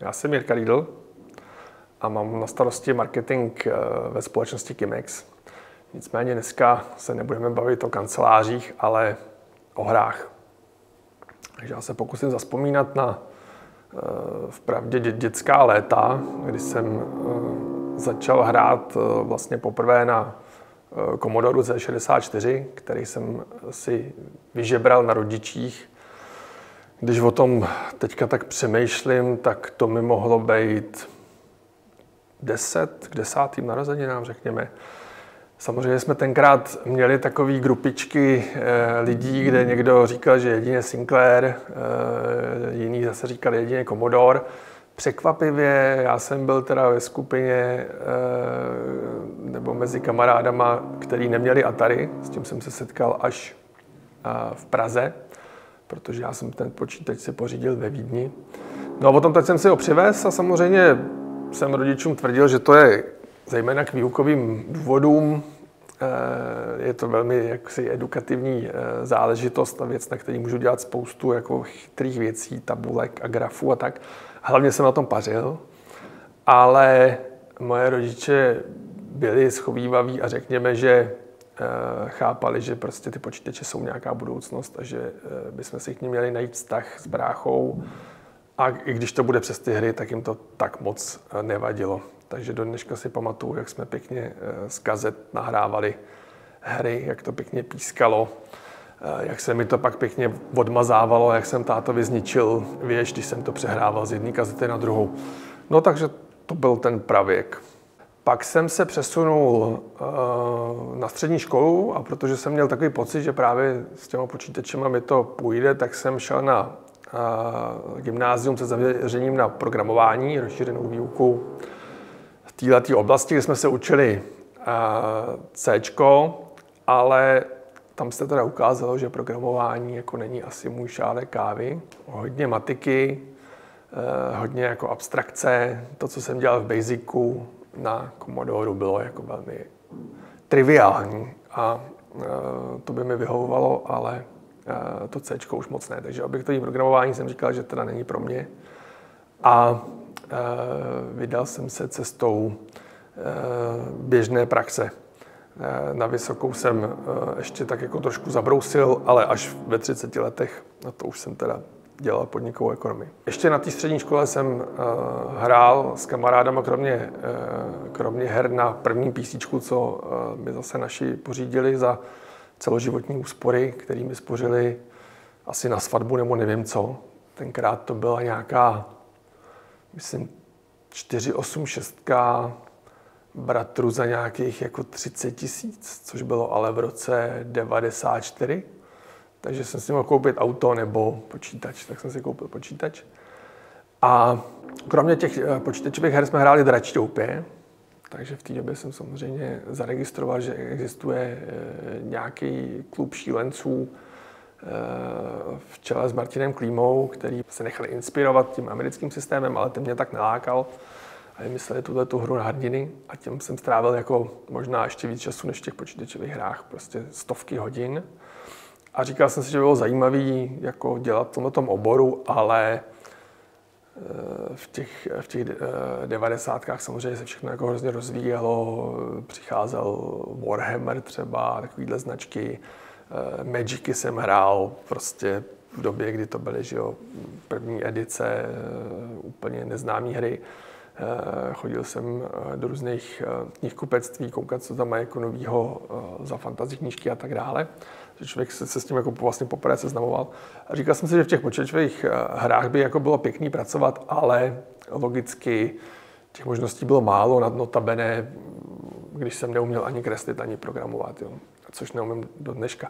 Já jsem Jirka Riedl a mám na starosti marketing ve společnosti Kimex. Nicméně dneska se nebudeme bavit o kancelářích, ale o hrách. Takže já se pokusím zavzpomínat na vpravdě dětská léta, kdy jsem začal hrát vlastně poprvé na Commodore C64, který jsem si vyžebral na rodičích. Když o tom teďka tak přemýšlím, tak to mi mohlo být 10 k 10. narozeninám, řekněme. Samozřejmě jsme tenkrát měli takové grupičky lidí, kde někdo říkal, že jedině Sinclair, jiný zase říkal jedině Commodore. Překvapivě, já jsem byl teda ve skupině nebo mezi kamarádama, který neměli Atari, s tím jsem se setkal až v Praze, protože já jsem ten počítač si pořídil ve Vídni. No a potom teď jsem si ho přivez a samozřejmě jsem rodičům tvrdil, že to je zejména k výukovým důvodům. Je to velmi jaksi edukativní záležitost a věc, na který můžu dělat spoustu jako chytrých věcí, tabulek a grafů a tak. Hlavně jsem na tom pařil, ale moje rodiče byli schovívaví a řekněme, že chápali, že prostě ty počítače jsou nějaká budoucnost a že bychom si k nim měli najít vztah s bráchou. A i když to bude přes ty hry, tak jim to tak moc nevadilo. Takže do dneška si pamatuju, jak jsme pěkně z kazet nahrávali hry, jak to pěkně pískalo, jak se mi to pak pěkně odmazávalo, jak jsem tátovi zničil věž, když jsem to přehrával z jedné kazety na druhou. No takže to byl ten pravěk. Pak jsem se přesunul na střední školu a protože jsem měl takový pocit, že právě s těma počítačema mi to půjde, tak jsem šel na gymnázium se zaměřením na programování, rozšířenou výuku v této oblasti, kde jsme se učili Cčko, ale tam se teda ukázalo, že programování jako není asi můj šálek kávy. Hodně matiky, hodně jako abstrakce. To, co jsem dělal v Basicu na Commodore, bylo jako velmi triviální a to by mi vyhovovalo, ale to Cčko už moc ne. Takže objektovní programování jsem říkal, že teda není pro mě. A vydal jsem se cestou běžné praxe. Na vysokou jsem ještě tak jako trošku zabrousil, ale až ve 30 letech, na to už jsem teda dělal podnikovou ekonomii. Ještě na té střední škole jsem hrál s kamarádama, kromě her na první písíčku, co mi zase naši pořídili za celoživotní úspory, který mi spořili asi na svatbu nebo nevím co. Tenkrát to byla nějaká, myslím, 486 bratru za nějakých jako 30 000, což bylo ale v roce 94. Takže jsem si mohl koupit auto nebo počítač, tak jsem si koupil počítač. A kromě těch počítačových her jsme hráli dračťoupě, takže v té době jsem samozřejmě zaregistroval, že existuje nějaký klub šílenců v čele s Martinem Klímou, který se nechali inspirovat tím americkým systémem, ale ten mě tak nelákal. A vymysleli tu hru na hrdiny a tím jsem strávil jako možná ještě víc času než v těch počítačových hrách, prostě stovky hodin. A říkal jsem si, že bylo zajímavé jako dělat v tomto oboru, ale v těch 90kách samozřejmě se všechno jako hrozně rozvíjelo. Přicházel Warhammer třeba, takovýhle značky. Magicy jsem hrál prostě v době, kdy to byly, že jo, první edice, úplně neznámé hry. Chodil jsem do různých knihkupectví, koukat, co tam má jako novýho za fantasy knížky a tak dále. Že člověk se s tím jako vlastně poprvé seznamoval. A říkal jsem si, že v těch počítačových hrách by jako bylo pěkný pracovat, ale logicky těch možností bylo málo, notabene, když jsem neuměl ani kreslit, ani programovat, jo, což neumím do dneška.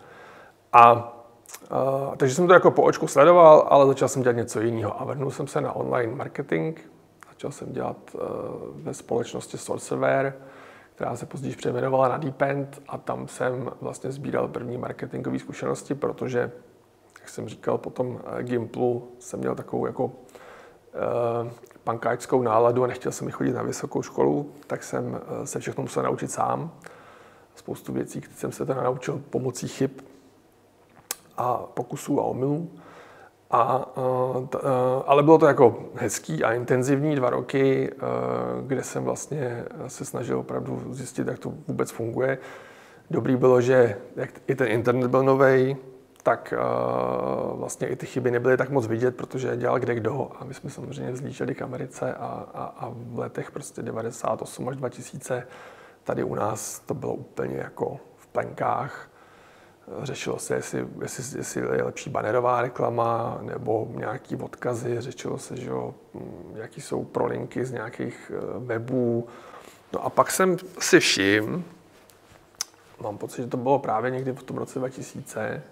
Takže jsem to jako po očku sledoval, ale začal jsem dělat něco jiného a vrhnul jsem se na online marketing. Začal jsem dělat ve společnosti Sorcerer, která se později přejmenovala na Deepend a tam jsem vlastně sbíral první marketingové zkušenosti, protože, jak jsem říkal, po tom Gimplu jsem měl takovou jako pankáčskou náladu a nechtěl jsem chodit na vysokou školu, tak jsem se všechno musel naučit sám. Spoustu věcí, které jsem se teda naučil pomocí chyb a pokusů a omylů. Ale bylo to jako hezký a intenzivní 2 roky, kde jsem vlastně se snažil opravdu zjistit, jak to vůbec funguje. Dobrý bylo, že jak i ten internet byl novej, tak vlastně i ty chyby nebyly tak moc vidět, protože je dělal kdekdo a my jsme samozřejmě vzlíželi k Americe a v letech prostě 98 až 2000 tady u nás to bylo úplně jako v plenkách. Řešilo se, jestli je lepší bannerová reklama nebo nějaký odkazy. Řešilo se, že jaký jsou prolinky z nějakých webů. No a pak jsem si všiml, mám pocit, že to bylo právě někdy v tom roce 2000,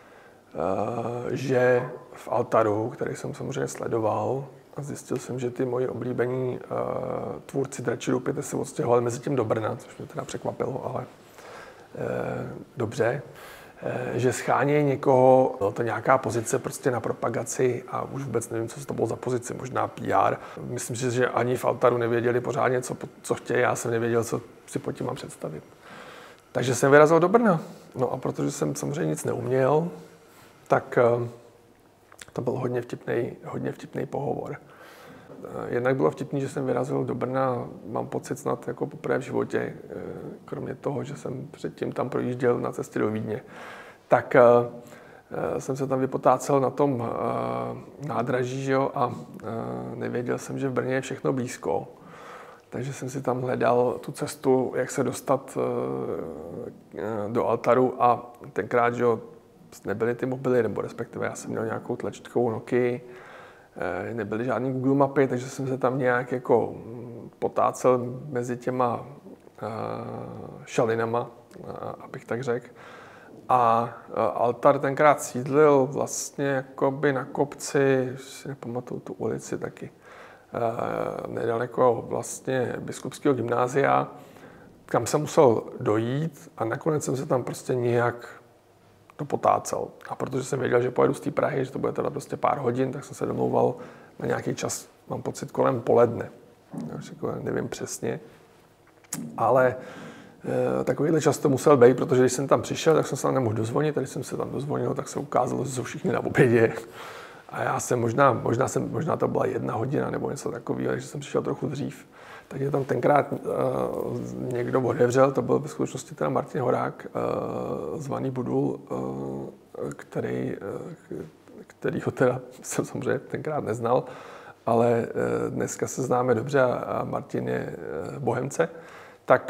že v Altaru, který jsem samozřejmě sledoval, a zjistil jsem, že ty moji oblíbení tvůrci Dračí Doupěte se odstěhovali mezi tím do Brna, což mě teda překvapilo, ale dobře. Že schánějí někoho, byla to nějaká pozice prostě na propagaci a už vůbec nevím, co to bylo za pozici, možná PR. Myslím si, že ani v Altaru nevěděli pořádně, co chtějí, já jsem nevěděl, co si pod tím mám představit. Takže jsem vyrazil do Brna. No a protože jsem samozřejmě nic neuměl, tak to byl hodně vtipný pohovor. Jednak bylo vtipný, že jsem vyrazil do Brna, mám pocit snad jako poprvé v životě, kromě toho, že jsem předtím tam projížděl na cestě do Vídně. Tak jsem se tam vypotácel na tom nádraží, že a nevěděl jsem, že v Brně je všechno blízko. Takže jsem si tam hledal tu cestu, jak se dostat do Altaru a tenkrát, že nebyly ty mobily, nebo respektive já jsem měl nějakou tlačítkovou Nokii, nebyly žádný Google mapy, takže jsem se tam nějak jako potácel mezi těma šalinama, abych tak řekl. A Altar tenkrát sídlil vlastně jakoby na kopci, si nepamatuju tu ulici taky, nedaleko vlastně Biskupského gymnázia, kam jsem musel dojít a nakonec jsem se tam prostě nějak potácel. A protože jsem věděl, že pojedu z té Prahy, že to bude teda prostě pár hodin, tak jsem se domlouval na nějaký čas, mám pocit, kolem poledne. Nevím přesně. Ale takovýhle čas to musel být, protože když jsem tam přišel, tak jsem se tam nemohl dozvonit. Když jsem se tam dozvonil, tak se ukázalo, že jsou všichni na obědě. A já jsem možná to byla 1 hodina nebo něco takového, takže jsem přišel trochu dřív. Takže tam tenkrát někdo otevřel, to byl ve skutečnosti teda Martin Horák, zvaný Budul, kterýho teda jsem samozřejmě tenkrát neznal, ale dneska se známe dobře a Martin je Bohemce. Tak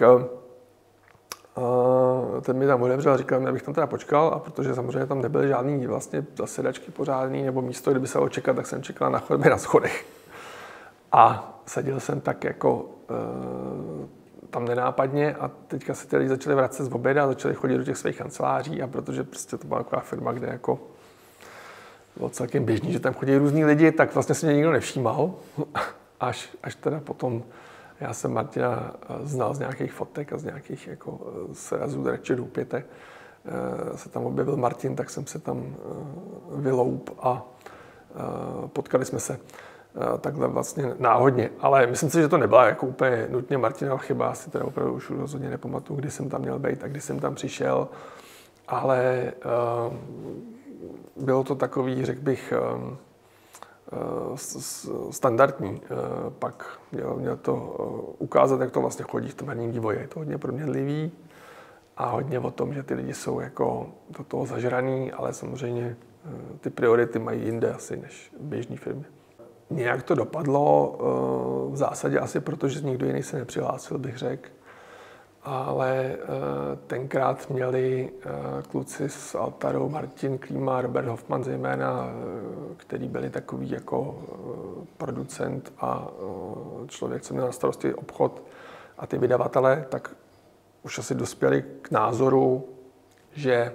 ten mi tam otevřel a říkal mi, abych tam teda počkal, a protože samozřejmě tam nebyly žádný vlastně zasedačky pořádný nebo místo, kde by se dalo čekat, tak jsem čekal na chodbě na schodech. A seděl jsem tak jako tam nenápadně a teďka se ty lidi začali vracet z oběda a začali chodit do těch svých kanceláří a protože prostě to byla taková firma, kde jako bylo celkem běžný, že tam chodí různí lidi, tak vlastně se mě nikdo nevšímal. Až teda potom já jsem Martina znal z nějakých fotek a z nějakých jako srazů Dračí Doupěte. Se tam objevil Martin, tak jsem se tam vyloup a potkali jsme se takhle vlastně náhodně. Ale myslím si, že to nebyla jako úplně nutně Martinova chyba, asi teda opravdu už rozhodně nepamatuju, kdy jsem tam měl být a kdy jsem tam přišel. Ale bylo to takový, řekl bych, standardní. Pak měl to ukázat, jak to vlastně chodí v tom herním vývoji. Je to hodně proměnlivý a hodně o tom, že ty lidi jsou jako do toho zažraný, ale samozřejmě ty priority mají jinde asi než v běžné firmě. Nějak to dopadlo v zásadě asi proto, že nikdo jiný se nepřihlásil, bych řekl. Ale tenkrát měli kluci z Altaru, Martin Klíma, Robert Hoffman zejména, který byli takový jako producent a člověk, co měl na starosti obchod a ty vydavatele, tak už asi dospěli k názoru, že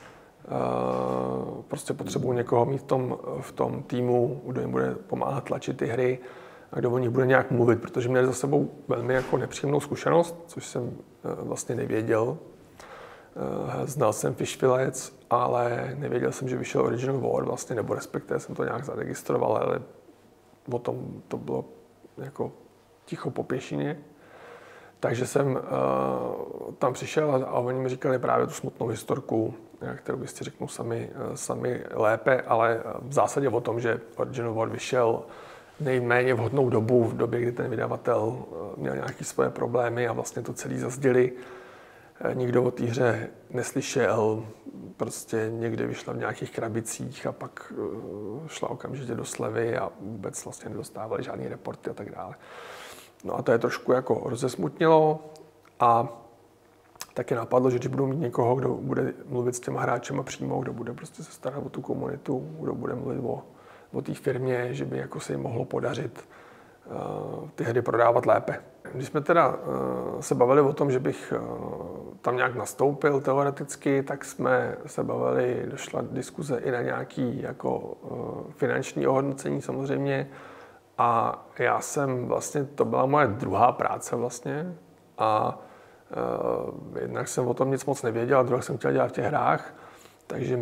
prostě potřebují někoho mít v tom týmu, kdo jim bude pomáhat tlačit ty hry a kdo o nich bude nějak mluvit, protože měli za sebou velmi jako nepříjemnou zkušenost, což jsem vlastně nevěděl. Znal jsem Fischvillec, ale nevěděl jsem, že vyšel Original War vlastně, nebo respektive jsem to nějak zaregistroval, ale o tom to bylo jako ticho po pěšině. Takže jsem tam přišel a oni mi říkali právě tu smutnou historku, kterou byste řeknou sami lépe, ale v zásadě o tom, že Original War vyšel nejméně vhodnou dobu, v době, kdy ten vydavatel měl nějaké svoje problémy a vlastně to celé zazděli. Nikdo o té hře neslyšel, prostě někdy vyšla v nějakých krabicích a pak šla okamžitě do slevy a vůbec vlastně nedostávali žádný reporty a tak dále. No a to je trošku jako rozesmutnilo a taky napadlo, že když budu mít někoho, kdo bude mluvit s těma hráčema přímo, kdo bude prostě se starat o tu komunitu, kdo bude mluvit o té firmě, že by jako se jim mohlo podařit ty hry prodávat lépe. Když jsme teda se bavili o tom, že bych tam nějak nastoupil teoreticky, tak jsme se bavili, došla diskuze i na nějaký jako finanční ohodnocení samozřejmě. A já jsem vlastně, to byla moje druhá práce vlastně a jednak jsem o tom nic moc nevěděl a druhá jsem chtěl dělat v těch hrách. Takže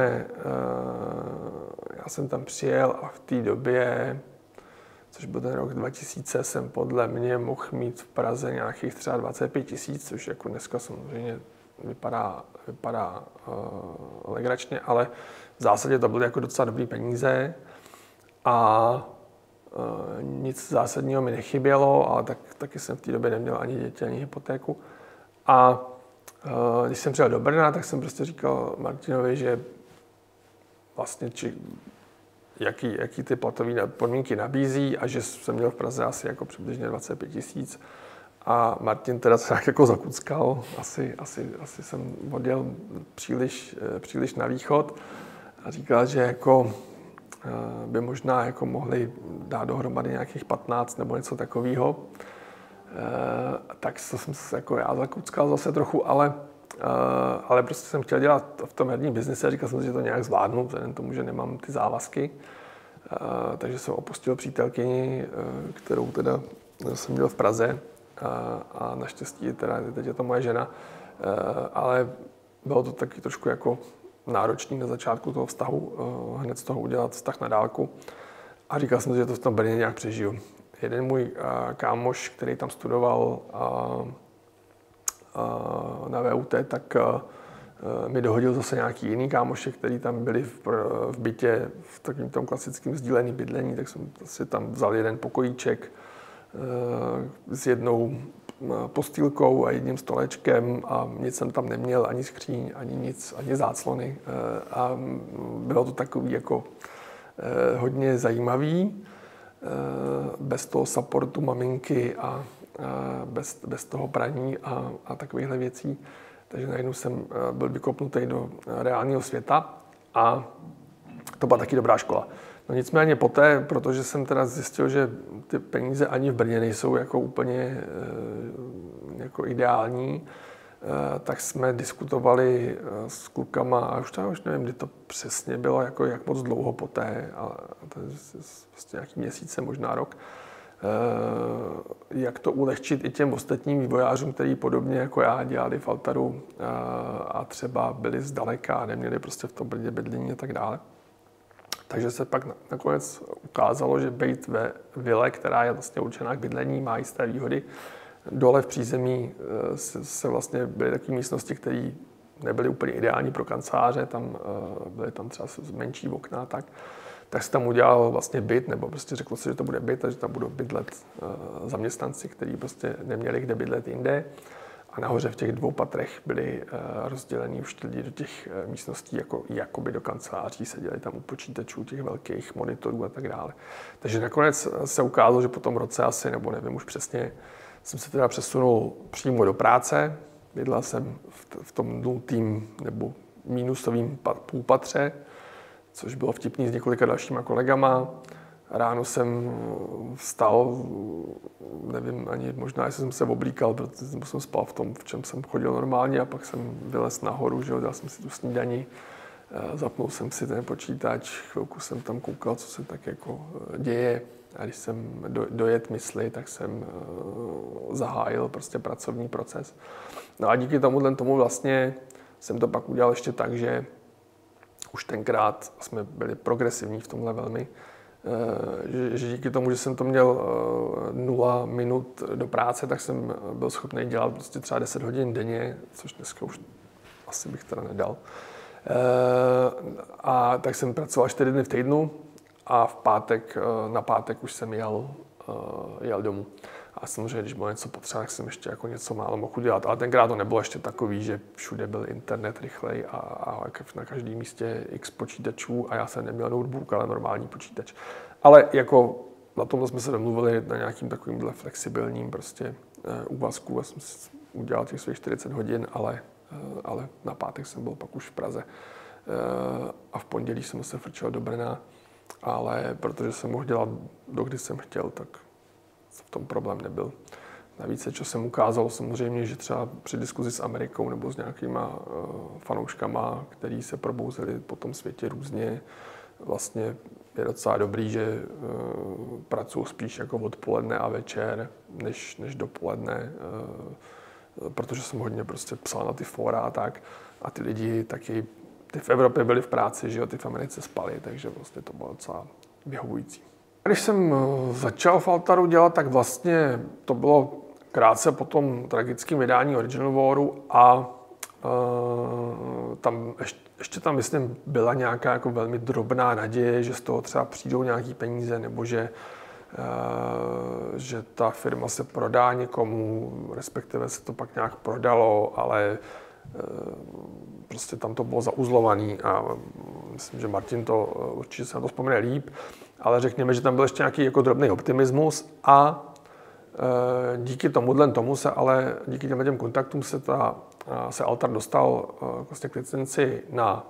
já jsem tam přijel a v té době, což byl ten rok 2000, jsem podle mě mohl mít v Praze nějakých třeba 25 000, což jako dneska samozřejmě vypadá legračně, ale v zásadě to byly jako docela dobrý peníze a nic zásadního mi nechybělo, ale taky jsem v té době neměl ani děti, ani hypotéku. A když jsem přijel do Brna, tak jsem prostě říkal Martinovi, že vlastně jaký ty platové podmínky nabízí a že jsem měl v Praze asi jako přibližně 25 000. A Martin teda se tak jako zakuckal, asi jsem odjel příliš na východ a říkal, že jako by možná jako mohli dát dohromady nějakých 15 nebo něco takového. Tak to jsem se jako já zakuckal zase trochu, ale prostě jsem chtěl dělat v tom herním biznise a říkal jsem si, že to nějak zvládnu, vzhledem k tomu, že nemám ty závazky. Takže jsem opustil přítelkyni, kterou teda jsem měl v Praze a naštěstí teda teď je to moje žena, ale bylo to taky trošku jako náročný na začátku toho vztahu, hned z toho udělat vztah na dálku. A říkal jsem si, že to v tom Brně nějak přežiju. Jeden můj kámoš, který tam studoval na VUT, tak mi dohodil zase nějaký jiný kámoše, který tam byli v bytě v takovém tom klasickém sdíleném bydlení, tak jsem si tam vzal jeden pokojíček s jednou postýlkou a jedním stolečkem a nic jsem tam neměl, ani skříň, ani nic, ani záclony. A bylo to takový jako hodně zajímavý, bez toho supportu maminky a bez toho praní a takovýchhle věcí. Takže najednou jsem byl vykopnutý do reálného světa a to byla taky dobrá škola. No nicméně poté, protože jsem teda zjistil, že ty peníze ani v Brně nejsou jako úplně jako ideální, tak jsme diskutovali s klukama a už nevím, kdy to přesně bylo, jako jak moc dlouho poté, ale to je vlastně nějaký měsíce, možná rok, jak to ulehčit i těm ostatním vývojářům, kteří podobně jako já dělali v Altaru a třeba byli zdaleka, neměli prostě v tom Brně bydlení a tak dále. Takže se pak nakonec ukázalo, že být ve vile, která je vlastně určená k bydlení, má jisté výhody. Dole v přízemí se vlastně byly takové místnosti, které nebyly úplně ideální pro kanceláře, byly tam třeba menší okna, tak se tam udělal vlastně byt, nebo prostě řeklo se, že to bude byt a že tam budou bydlet zaměstnanci, kteří prostě neměli kde bydlet jinde. A nahoře v těch 2 patrech byli rozdělení už lidi do těch místností jakoby do kanceláří, seděli tam u počítačů, těch velkých monitorů a tak dále. Takže nakonec se ukázalo, že po tom roce asi, nebo nevím už přesně, jsem se teda přesunul přímo do práce. Bydlel jsem v tom 0. nebo minusovým půlpatře, což bylo vtipný s několika dalšíma kolegama. Ráno jsem vstal, nevím ani možná, jestli jsem se oblíkal, protože jsem spal v tom, v čem jsem chodil normálně a pak jsem vylez nahoru, že dal jsem si tu snídani, zapnul jsem si ten počítač, chvilku jsem tam koukal, co se tak jako děje a když jsem dojet mysli, tak jsem zahájil prostě pracovní proces. No a díky tomu vlastně jsem to pak udělal ještě tak, že už tenkrát jsme byli progresivní v tomhle velmi, že díky tomu, že jsem to měl 0 minut do práce, tak jsem byl schopný dělat prostě třeba 10 hodin denně, což dneska už asi bych teda nedal. A tak jsem pracoval 4 dny v týdnu a na pátek už jsem jel domů. A samozřejmě, když bylo něco potřeba, tak jsem ještě jako něco málo mohl udělat. Ale tenkrát to nebylo ještě takový, že všude byl internet rychlej a na každém místě x počítačů a já jsem neměl notebook, ale normální počítač. Ale jako na tomhle jsme se domluvili na nějakým takovýmhle flexibilním prostě úvazku. Já jsem si udělal těch svých 40 hodin, ale na pátek jsem byl pak už v Praze. A v pondělí jsem se frčel do Brna, ale protože jsem mohl dělat dokdy jsem chtěl, tak v tom problém nebyl. Navíc, co jsem ukázal, samozřejmě, že třeba při diskuzi s Amerikou nebo s nějakýma fanouškama, který se probouzeli po tom světě různě, vlastně je docela dobrý, že pracuji spíš jako odpoledne a večer, než dopoledne, protože jsem hodně prostě psal na ty fóra a tak. A ty lidi taky, ty v Evropě byli v práci, že jo, ty v Americe spali, takže vlastně to bylo docela vyhovující. Když jsem začal v Altaru dělat, tak vlastně to bylo krátce po tom tragickém vydání Original Waru a ještě tam, myslím, byla nějaká jako velmi drobná naděje, že z toho třeba přijdou nějaký peníze, nebo že ta firma se prodá někomu, respektive se to pak nějak prodalo, ale prostě tam to bylo zauzlovaný a myslím, že Martin to určitě se na to vzpomene líp, ale řekněme, že tam byl ještě nějaký jako drobný optimismus a díky tomu se ale díky těm kontaktům se Altar dostal vlastně k licenci na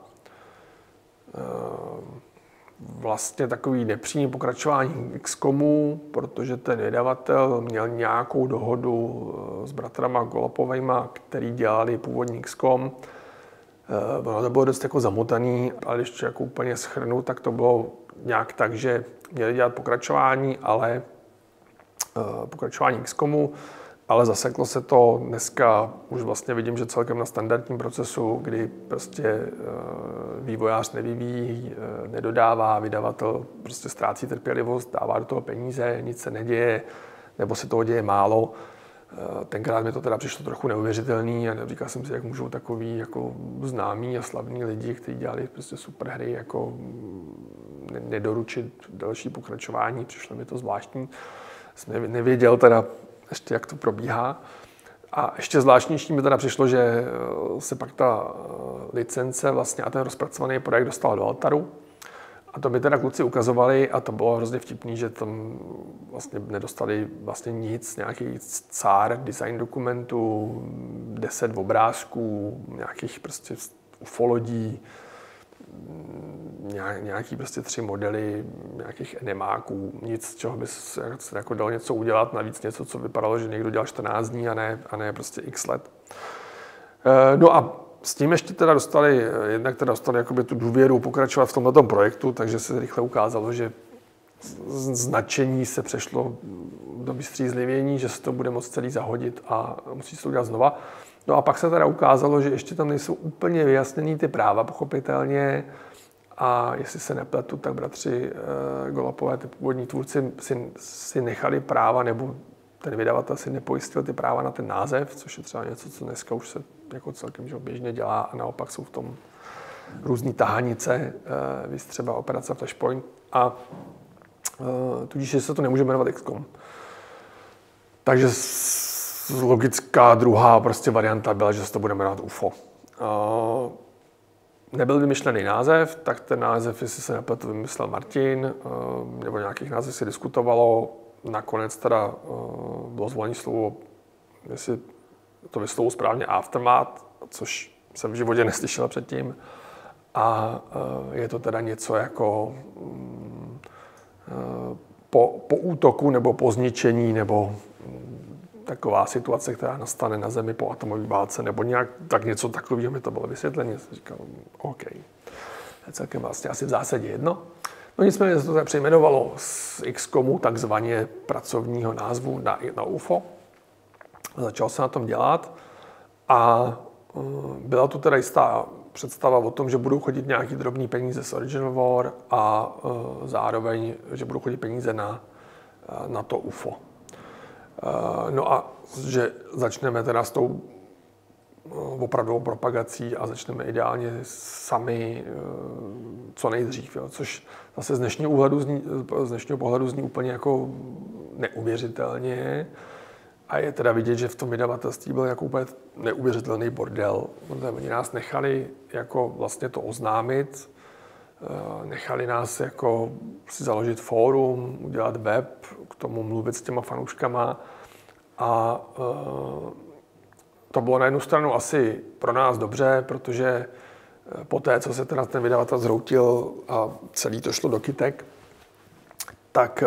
vlastně takový nepřímý pokračování XCOMu, protože ten vydavatel měl nějakou dohodu s bratrama Golopovejma, který dělali původní XCOM. Ono to bylo dost jako zamotaný, ale když to jako úplně shrnu, tak to bylo nějak tak, že měli dělat pokračování, ale pokračování XCOMu, ale zaseklo se to dneska, už vlastně vidím, že celkem na standardním procesu, kdy prostě vývojář nevyvíjí, nedodává, vydavatel prostě ztrácí trpělivost, dává do toho peníze, nic se neděje, nebo se toho děje málo. Tenkrát mi to teda přišlo trochu neuvěřitelný a říkal jsem si, jak můžou takový jako známí a slavní lidi, kteří dělali prostě super hry, jako nedoručit další pokračování. Přišlo mi to zvláštní. Jsem nevěděl teda ještě, jak to probíhá. A ještě zvláštnější mi teda přišlo, že se pak ta licence vlastně a ten rozpracovaný projekt dostal do Altaru. A to mi teda kluci ukazovali a to bylo hrozně vtipný, že tam vlastně nedostali vlastně nic, nějaký cár design dokumentů, 10 obrázků, nějakých prostě ufolodí, nějaký prostě 3 modely nějakých enemáků, nic, z čeho by se jako dalo něco udělat, navíc něco, co vypadalo, že někdo dělal 14 dní a ne prostě x let. No a s tím ještě teda dostali jakoby tu důvěru pokračovat v tomto projektu, takže se rychle ukázalo, že značení se přešlo do vystřízlivění, že se to bude moct celý zahodit a musí se to udělat znova. No a pak se teda ukázalo, že ještě tam nejsou úplně vyjasněný ty práva, pochopitelně. A jestli se nepletu, tak bratři Golapové, ty původní tvůrci, si nechali práva, nebo ten vydavatel si nepojistil ty práva na ten název, což je třeba něco, co dneska už se jako celkem běžně dělá a naopak jsou v tom různý tahanice, víc třeba operace Flashpoint a tudíž se to nemůže jmenovat XCOM. Takže logická druhá prostě varianta byla, že se to bude jmenovat UFO. Nebyl vymyšlený název, tak ten název, jestli se nepletu, vymyslel Martin, nebo nějakých název se diskutovalo. Nakonec teda bylo zvolené slovo, jestli to vyslovu správně, Aftermath, což jsem v životě neslyšel předtím. A je to teda něco jako po útoku nebo po zničení, nebo taková situace, která nastane na Zemi po atomové válce, nebo nějak tak něco takového mi to bylo vysvětlené. Jsem říkal, OK. To je celkem vlastně asi v zásadě jedno. No nicméně se to přejmenovalo z XCOMu, takzvaně pracovního názvu na UFO. Začal se na tom dělat a byla tu teda jistá představa o tom, že budou chodit nějaký drobný peníze z Original War a zároveň, že budou chodit peníze na to UFO. No a že začneme teda s tou opravdovou propagací a začneme ideálně sami co nejdřív, jo. Což zase z dnešního pohledu zní úplně jako neuvěřitelně. A je teda vidět, že v tom vydavatelství byl jako úplně neuvěřitelný bordel. Oni nás nechali jako vlastně to oznámit, nechali nás jako si založit fórum, udělat web, k tomu mluvit s těma fanouškama a to bylo na jednu stranu asi pro nás dobře, protože po té, co se teda ten vydavatel zhroutil a celý to šlo do kytek, tak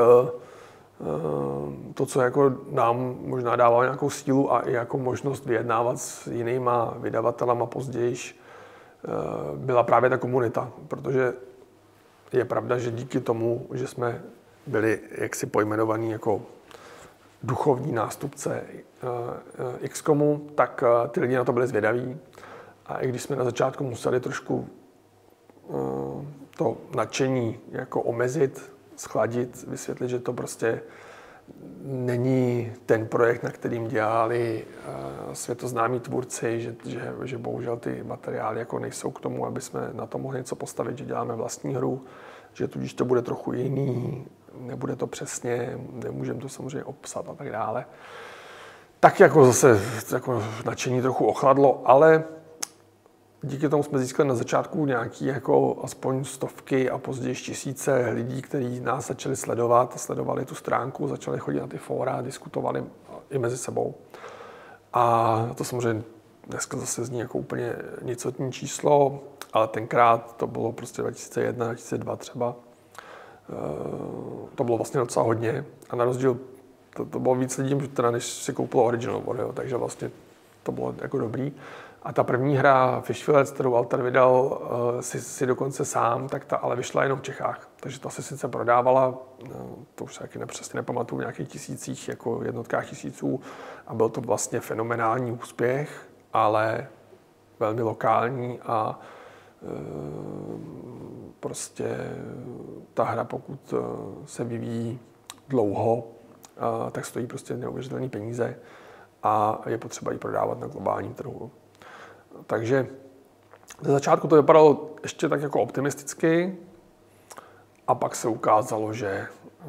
to, co jako nám možná dávalo nějakou sílu a i jako možnost vyjednávat s jinýma vydavatelama později, byla právě ta komunita, protože je pravda, že díky tomu, že jsme byli jaksi pojmenovaní jako duchovní nástupce XCOMu, tak ty lidi na to byli zvědaví. A i když jsme na začátku museli trošku to nadšení jako omezit, schladit, vysvětlit, že to prostě není ten projekt, na kterým dělali světoznámí tvůrci, že bohužel ty materiály jako nejsou k tomu, aby jsme na to mohli něco postavit, že děláme vlastní hru, že tudíž to bude trochu jiný, nebude to přesně, nemůžeme to samozřejmě obsat a tak dále. Tak jako zase jako nadšení trochu ochladlo, ale díky tomu jsme získali na začátku nějaký jako aspoň stovky a později tisíce lidí, kteří nás začali sledovat, sledovali tu stránku, začali chodit na ty fóra, diskutovali i mezi sebou. A to samozřejmě dneska zase zní jako úplně nicotní číslo, ale tenkrát to bylo prostě 2001, 2002 třeba. To bylo vlastně docela hodně a na rozdíl to bylo víc lidí, teda než si koupilo Original War, jo, takže vlastně to bylo jako dobrý. A ta první hra Fishfillets, kterou Altar vydal si dokonce sám, tak ta ale vyšla jenom v Čechách. Takže ta se sice prodávala, to už se taky přesně nepamatuju, v nějakých tisících, jako jednotkách tisíců. A byl to vlastně fenomenální úspěch, ale velmi lokální a prostě ta hra, pokud se vyvíjí dlouho, tak stojí prostě neuvěřitelné peníze a je potřeba ji prodávat na globálním trhu. Takže ze začátku to vypadalo ještě tak jako optimisticky a pak se ukázalo, že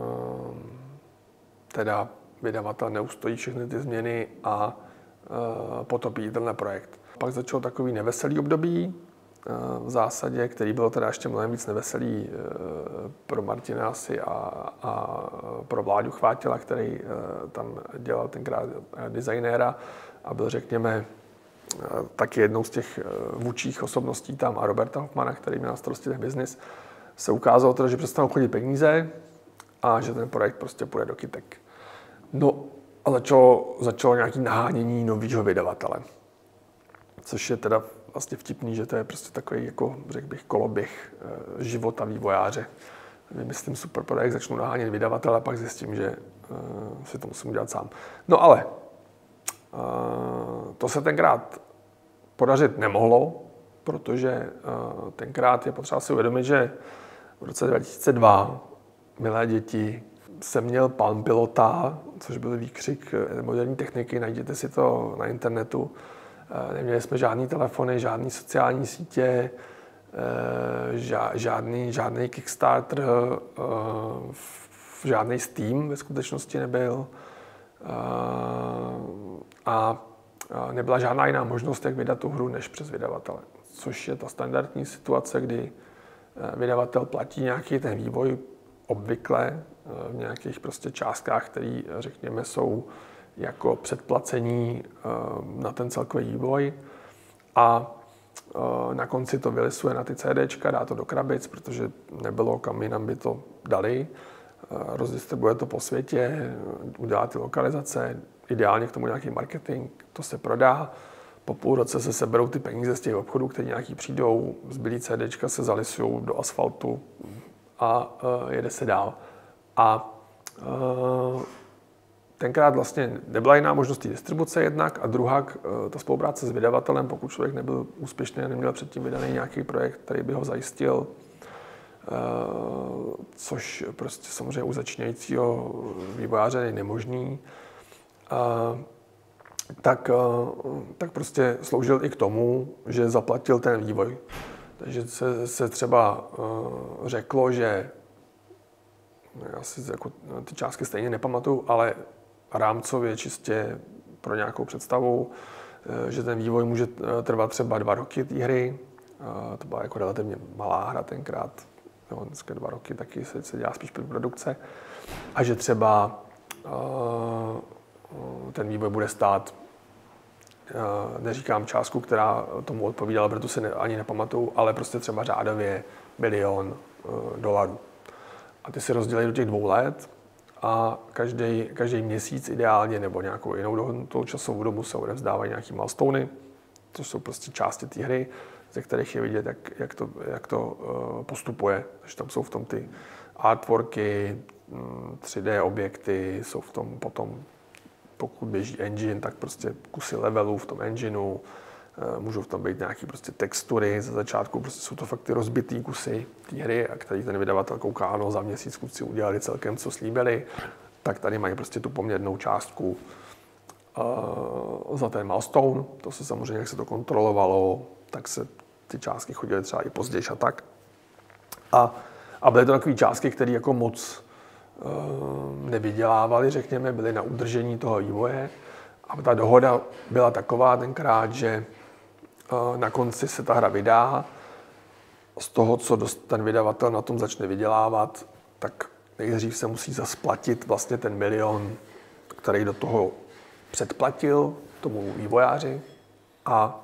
teda vydavatel neustojí všechny ty změny a potopí tenhle projekt. Pak začalo takový neveselý období v zásadě, který byl teda ještě mnohem víc neveselý pro Martina asi a pro Vláďu Chvátila, který tam dělal tenkrát designéra a byl, řekněme, taky jednou z těch vůdčích osobností tam a Roberta Hoffmana, který měl na starosti ten biznis, se ukázalo teda, že přestanou chodit peníze a že ten projekt prostě půjde do kytek. No a začalo nějaké nahánění nového vydavatele. Což je teda vlastně vtipný, že to je prostě takový, jako řekl bych, koloběh života vývojáře. Vymyslím super projekt, začnu nahánět vydavatele a pak zjistím, že si to musím udělat sám. No ale to se tenkrát podařit nemohlo, protože tenkrát je potřeba si uvědomit, že v roce 2002, milé děti, jsem měl Palm Pilota, což byl výkřik moderní techniky, najděte si to na internetu. Neměli jsme žádný telefony, žádný sociální sítě, žádný Kickstarter, žádný Steam ve skutečnosti nebyl. A nebyla žádná jiná možnost, jak vydat tu hru, než přes vydavatele. Což je ta standardní situace, kdy vydavatel platí nějaký ten vývoj obvykle v nějakých prostě částkách, které, řekněme, jsou jako předplacení na ten celkový vývoj. A na konci to vylisuje na ty CDčka, dá to do krabic, protože nebylo kam jinam by to dali. Rozdistribuje to po světě, udělá ty lokalizace, ideálně k tomu nějaký marketing, to se prodá. Po půl roce se seberou ty peníze z těch obchodů, které nějaký přijdou, zbylý CDčka se zalisují do asfaltu a jede se dál. A tenkrát vlastně nebyla jiná možnost té distribuce jednak a druhá ta spolupráce s vydavatelem, pokud člověk nebyl úspěšný a neměl předtím vydaný nějaký projekt, který by ho zajistil, což prostě samozřejmě u začínajícího vývojáře je nemožný, tak prostě sloužil i k tomu, že zaplatil ten vývoj. Takže se třeba řeklo, že já si jako ty částky stejně nepamatuju, ale rámcově čistě pro nějakou představu, že ten vývoj může trvat třeba 2 roky té hry. To byla jako relativně malá hra tenkrát. Jo, dneska 2 roky taky se dělá spíš produkce. A že třeba ten vývoj bude stát, neříkám částku, která tomu odpovídala, protože si ani nepamatuju, ale prostě třeba řádově $1 000 000. A ty si rozdělí do těch 2 let a každý měsíc ideálně nebo nějakou jinou dohodnutou časovou dobu se odevzdávají nějaký milestony, to jsou prostě části té hry, ze kterých je vidět, jak to postupuje. Takže tam jsou v tom ty artworky, 3D objekty, jsou v tom potom, pokud běží engine, tak prostě kusy levelů v tom engineu, můžou v tom být nějaké prostě textury, ze začátku prostě jsou to fakt ty rozbitý kusy té hry, a který ten vydavatel kouká, ano, za měsíc kluci udělali celkem, co slíbili, tak tady mají prostě tu poměrnou částku za ten milestone. To se samozřejmě, jak se to kontrolovalo, tak se ty částky chodily třeba i později a tak. A byly to takové částky, které jako moc nevydělávaly, řekněme, byly na udržení toho vývoje. A ta dohoda byla taková tenkrát, že na konci se ta hra vydá. Z toho, co ten vydavatel na tom začne vydělávat, tak nejdřív se musí zasplatit vlastně ten $1 000 000, který do toho předplatil tomu vývojáři. A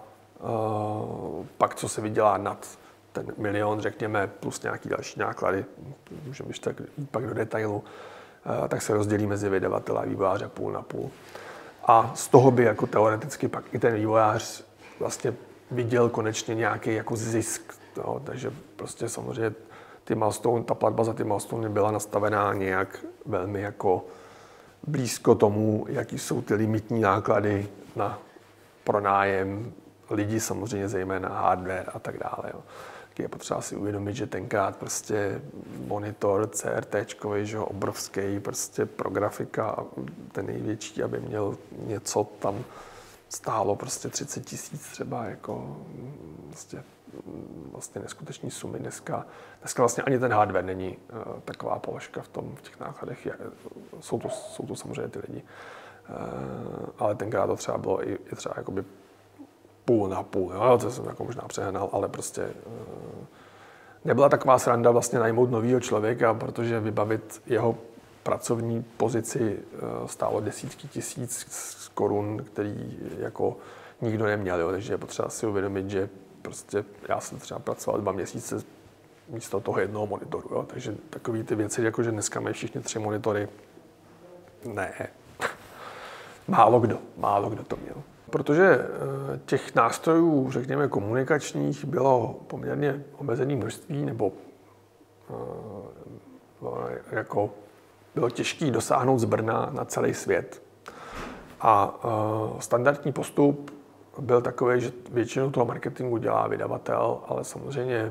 pak, co se vydělá nad ten $1 000 000, řekněme, plus nějaký další náklady, můžeme ještě tak jít pak do detailu, tak se rozdělí mezi vydavatele a vývojáře půl na půl. A z toho by jako teoreticky pak i ten vývojář vlastně viděl konečně nějaký jako zisk. No, takže prostě samozřejmě ta platba za ty milestone byla nastavená nějak velmi jako blízko tomu, jaký jsou ty limitní náklady na pronájem lidí, samozřejmě zejména hardware a tak dále. Jo. Je potřeba si uvědomit, že tenkrát prostě monitor CRT-čkový, že obrovský prostě pro grafika, ten největší, aby měl něco tam stálo prostě 30 000 třeba, jako vlastně neskutečný sumy. Dneska vlastně ani ten hardware není taková položka v těch nákladech. Jsou to samozřejmě ty lidi. Ale tenkrát to třeba bylo i třeba jakoby půl na půl, jo? To jsem jako možná přehnal, ale prostě nebyla taková sranda vlastně najmout novýho člověka, protože vybavit jeho pracovní pozici stálo desítky tisíc korun, který jako nikdo neměl, jo? Takže je potřeba si uvědomit, že prostě já jsem třeba pracoval 2 měsíce místo toho jednoho monitoru, jo? Takže takové ty věci, jako že dneska mají všichni 3 monitory, ne. Málo kdo to měl. Protože těch nástrojů, řekněme, komunikačních bylo poměrně omezené množství, nebo jako bylo těžké dosáhnout z Brna na celý svět. A standardní postup byl takový, že většinu toho marketingu dělá vydavatel, ale samozřejmě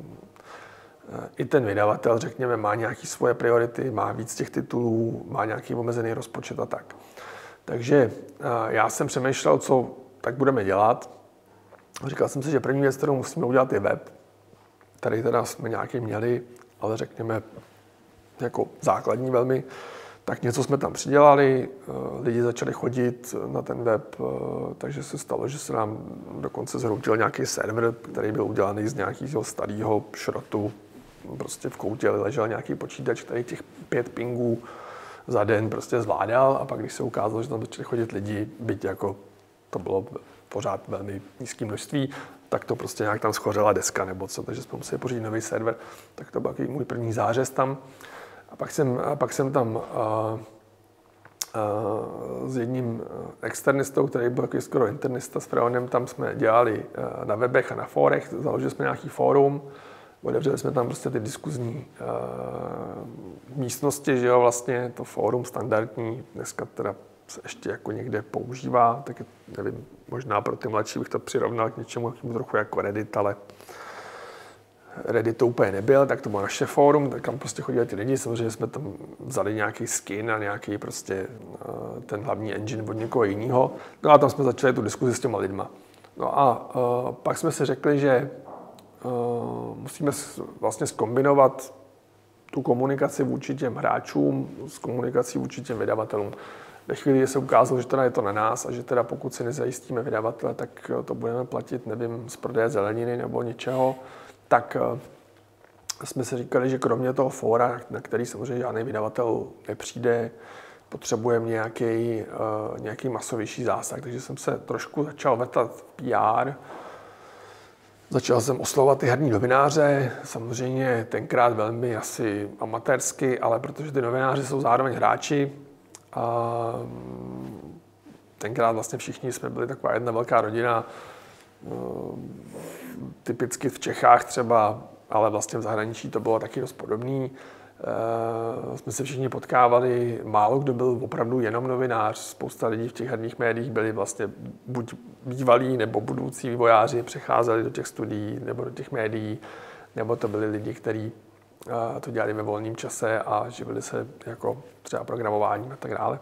i ten vydavatel, řekněme, má nějaké svoje priority, má víc těch titulů, má nějaký omezený rozpočet a tak. Takže já jsem přemýšlel, co tak budeme dělat. Říkal jsem si, že první věc, kterou musíme udělat, je web, který teda jsme nějaký měli, ale řekněme jako základní velmi. Tak něco jsme tam přidělali, lidi začali chodit na ten web, takže se stalo, že se nám dokonce zhroutil nějaký server, který byl udělaný z nějakého starého šrotu. Prostě v koutě ležel nějaký počítač, který těch 5 pingů za den prostě zvládal, a pak když se ukázalo, že tam začali chodit lidi, byť jako to bylo pořád velmi nízké množství, tak to prostě nějak tam schořela deska nebo co, takže jsme museli pořídit nový server, tak to byl takový můj první zářez tam. A pak jsem tam s jedním externistou, který byl takový skoro internista s Freonem, tam jsme dělali na webech a na fórech, založili jsme nějaký fórum, Otevřeli jsme tam prostě ty diskuzní místnosti, že jo, vlastně to fórum standardní, dneska teda se ještě jako někde používá, tak nevím, možná pro ty mladší bych to přirovnal k něčemu trochu jako Reddit, ale Reddit to úplně nebyl, tak to bylo naše fórum, tak tam prostě chodili ty lidi, samozřejmě jsme tam vzali nějaký skin a nějaký prostě ten hlavní engine od někoho jiného. No a tam jsme začali tu diskuzi s těma lidma. No a pak jsme si řekli, že musíme vlastně zkombinovat tu komunikaci vůči těm hráčům s komunikací vůči těm vydavatelům. Ve chvíli, kdy se ukázalo, že teda je to na nás a že teda pokud si nezajistíme vydavatele, tak to budeme platit, nevím, z prodeje zeleniny nebo něčeho, tak jsme si říkali, že kromě toho fóra, na který samozřejmě žádný vydavatel nepřijde, potřebujeme nějaký masovější zásah. Takže jsem se trošku začal vetat v PR. Začal jsem oslovovat ty herní novináře, samozřejmě tenkrát velmi asi amatérsky, ale protože ty novináři jsou zároveň hráči. A tenkrát vlastně všichni jsme byli taková jedna velká rodina, typicky v Čechách třeba, ale vlastně v zahraničí to bylo taky dost podobný. Jsme se všichni potkávali, málo kdo byl opravdu jenom novinář, spousta lidí v těch herních médiích byli vlastně buď bývalí nebo budoucí vývojáři, přecházeli do těch studií nebo do těch médií, nebo to byli lidi, kteří to dělali ve volném čase a živili se jako třeba programováním a tak dále.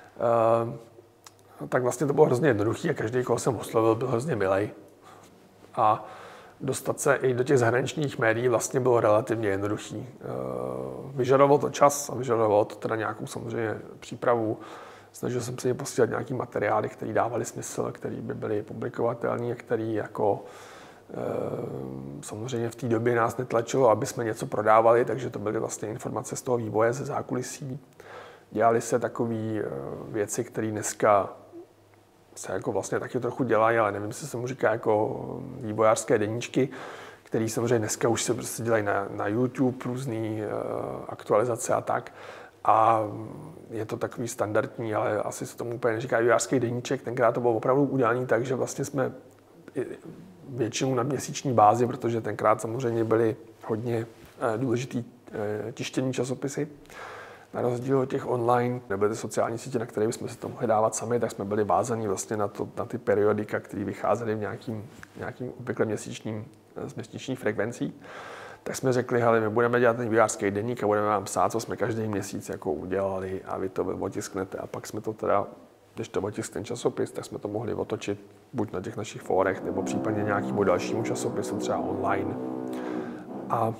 Tak vlastně to bylo hrozně jednoduché a každý, koho jsem oslovil, byl hrozně milej. A dostat se i do těch zahraničních médií vlastně bylo relativně jednoduchý. Vyžadovalo to čas a vyžadovalo to teda nějakou samozřejmě přípravu. Snažil jsem se posílat nějaký materiály, které dávaly smysl, které by byly publikovatelné a které jako samozřejmě v té době nás netlačilo, aby jsme něco prodávali, takže to byly vlastně informace z toho vývoje, ze zákulisí. Dělaly se takové věci, které dneska se jako vlastně taky trochu dělají, ale nevím, jestli se mu říká jako vývojářské deníčky, které samozřejmě dneska už se prostě dělají na YouTube, různé aktualizace a tak. A je to takový standardní, ale asi se tomu úplně neříká vývojářský deníček. Tenkrát to bylo opravdu udělané tak, že vlastně jsme většinou na měsíční bázi, protože tenkrát samozřejmě byly hodně důležitý tištění časopisy. Na rozdíl od těch online, nebyly ty sociální sítě, na které bychom se to mohli dávat sami, tak jsme byli vázaní vlastně na ty periodika, které vycházely v nějakým obvykle měsíční frekvencí. Tak jsme řekli, hele, my budeme dělat ten vývojářský deník a budeme vám psát, co jsme každý měsíc jako udělali a vy to otisknete. A pak jsme to teda, když to otisk ten časopis, tak jsme to mohli otočit buď na těch našich fórech, nebo případně nějakému dalšímu časopisu, třeba online. A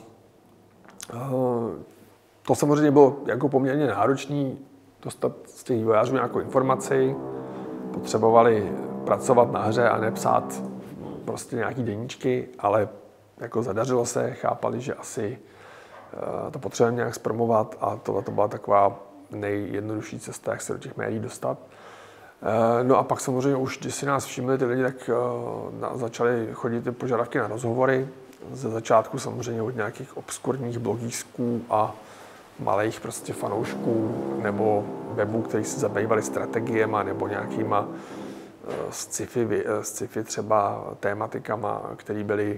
to samozřejmě bylo jako poměrně náročné dostat z těch vývojářů nějakou informaci. Potřebovali pracovat na hře a nepsát prostě nějaký deníčky, ale jako zadařilo se, chápali, že asi to potřebujeme nějak zpromovat a tohle to byla taková nejjednodušší cesta, jak se do těch médií dostat. No a pak samozřejmě už, když si nás všimli ty lidi, tak začaly chodit ty požadavky na rozhovory. Ze začátku samozřejmě od nějakých obskurních blogísků a malých prostě fanoušků nebo webů, kteří se zabývali strategiemi nebo nějakýma sci-fi třeba tématikama, které byly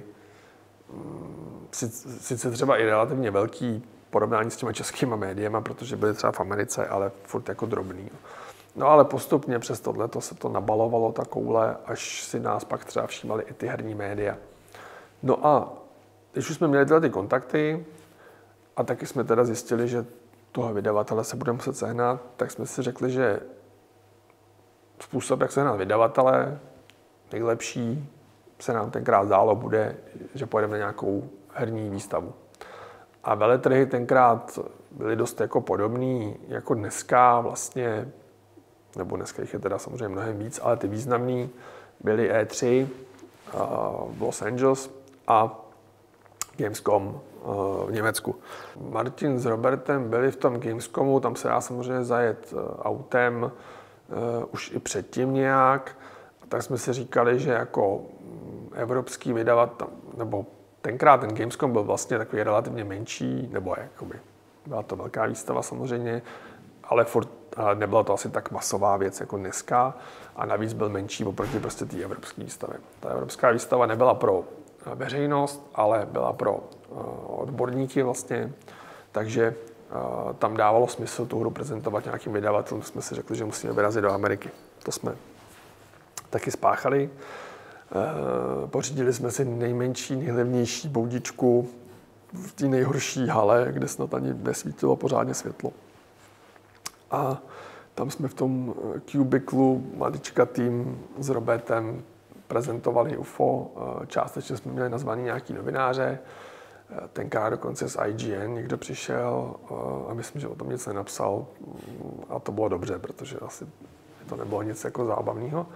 sice třeba i relativně velký porovnání s těma českýma médiema, protože byly třeba v Americe, ale furt jako drobný. No ale postupně přes tohleto se to nabalovalo, ta koule, až si nás pak třeba všímali i ty herní média. No a když už jsme měli tyhle ty kontakty a taky jsme teda zjistili, že toho vydavatele se budeme muset sehnat, tak jsme si řekli, že způsob, jak sehnat vydavatele, nejlepší se nám tenkrát zdálo bude, že pojedeme na nějakou herní výstavu. A veletrhy tenkrát byly dost jako podobný jako dneska vlastně, nebo dneska jich je teda samozřejmě mnohem víc, ale ty významný byly E3 v Los Angeles a Gamescom v Německu. Martin s Robertem byli v tom Gamescomu, tam se dá samozřejmě zajet autem už i předtím nějak. Tak jsme si říkali, že jako evropský vydavatel, nebo tenkrát ten Gamescom byl vlastně takový relativně menší, nebo jakoby byla to velká výstava samozřejmě, ale furt nebyla to asi tak masová věc jako dneska a navíc byl menší oproti prostě té evropské výstavě. Ta evropská výstava nebyla pro veřejnost, ale byla pro odborníky vlastně, takže tam dávalo smysl tu hru prezentovat nějakým vydavatelům. Jsme si řekli, že musíme vyrazit do Ameriky. To jsme taky spáchali. Pořídili jsme si nejmenší, nejlevnější boudičku v té nejhorší hale, kde snad ani nesvítilo pořádně světlo. A tam jsme v tom cubiklu maličkatým s Robertem prezentovali UFO. Částečně jsme měli nazvaný nějaký novináře. Tenkrát dokonce z IGN někdo přišel a myslím, že o tom nic nenapsal. A to bylo dobře, protože asi to nebylo nic jako zábavného.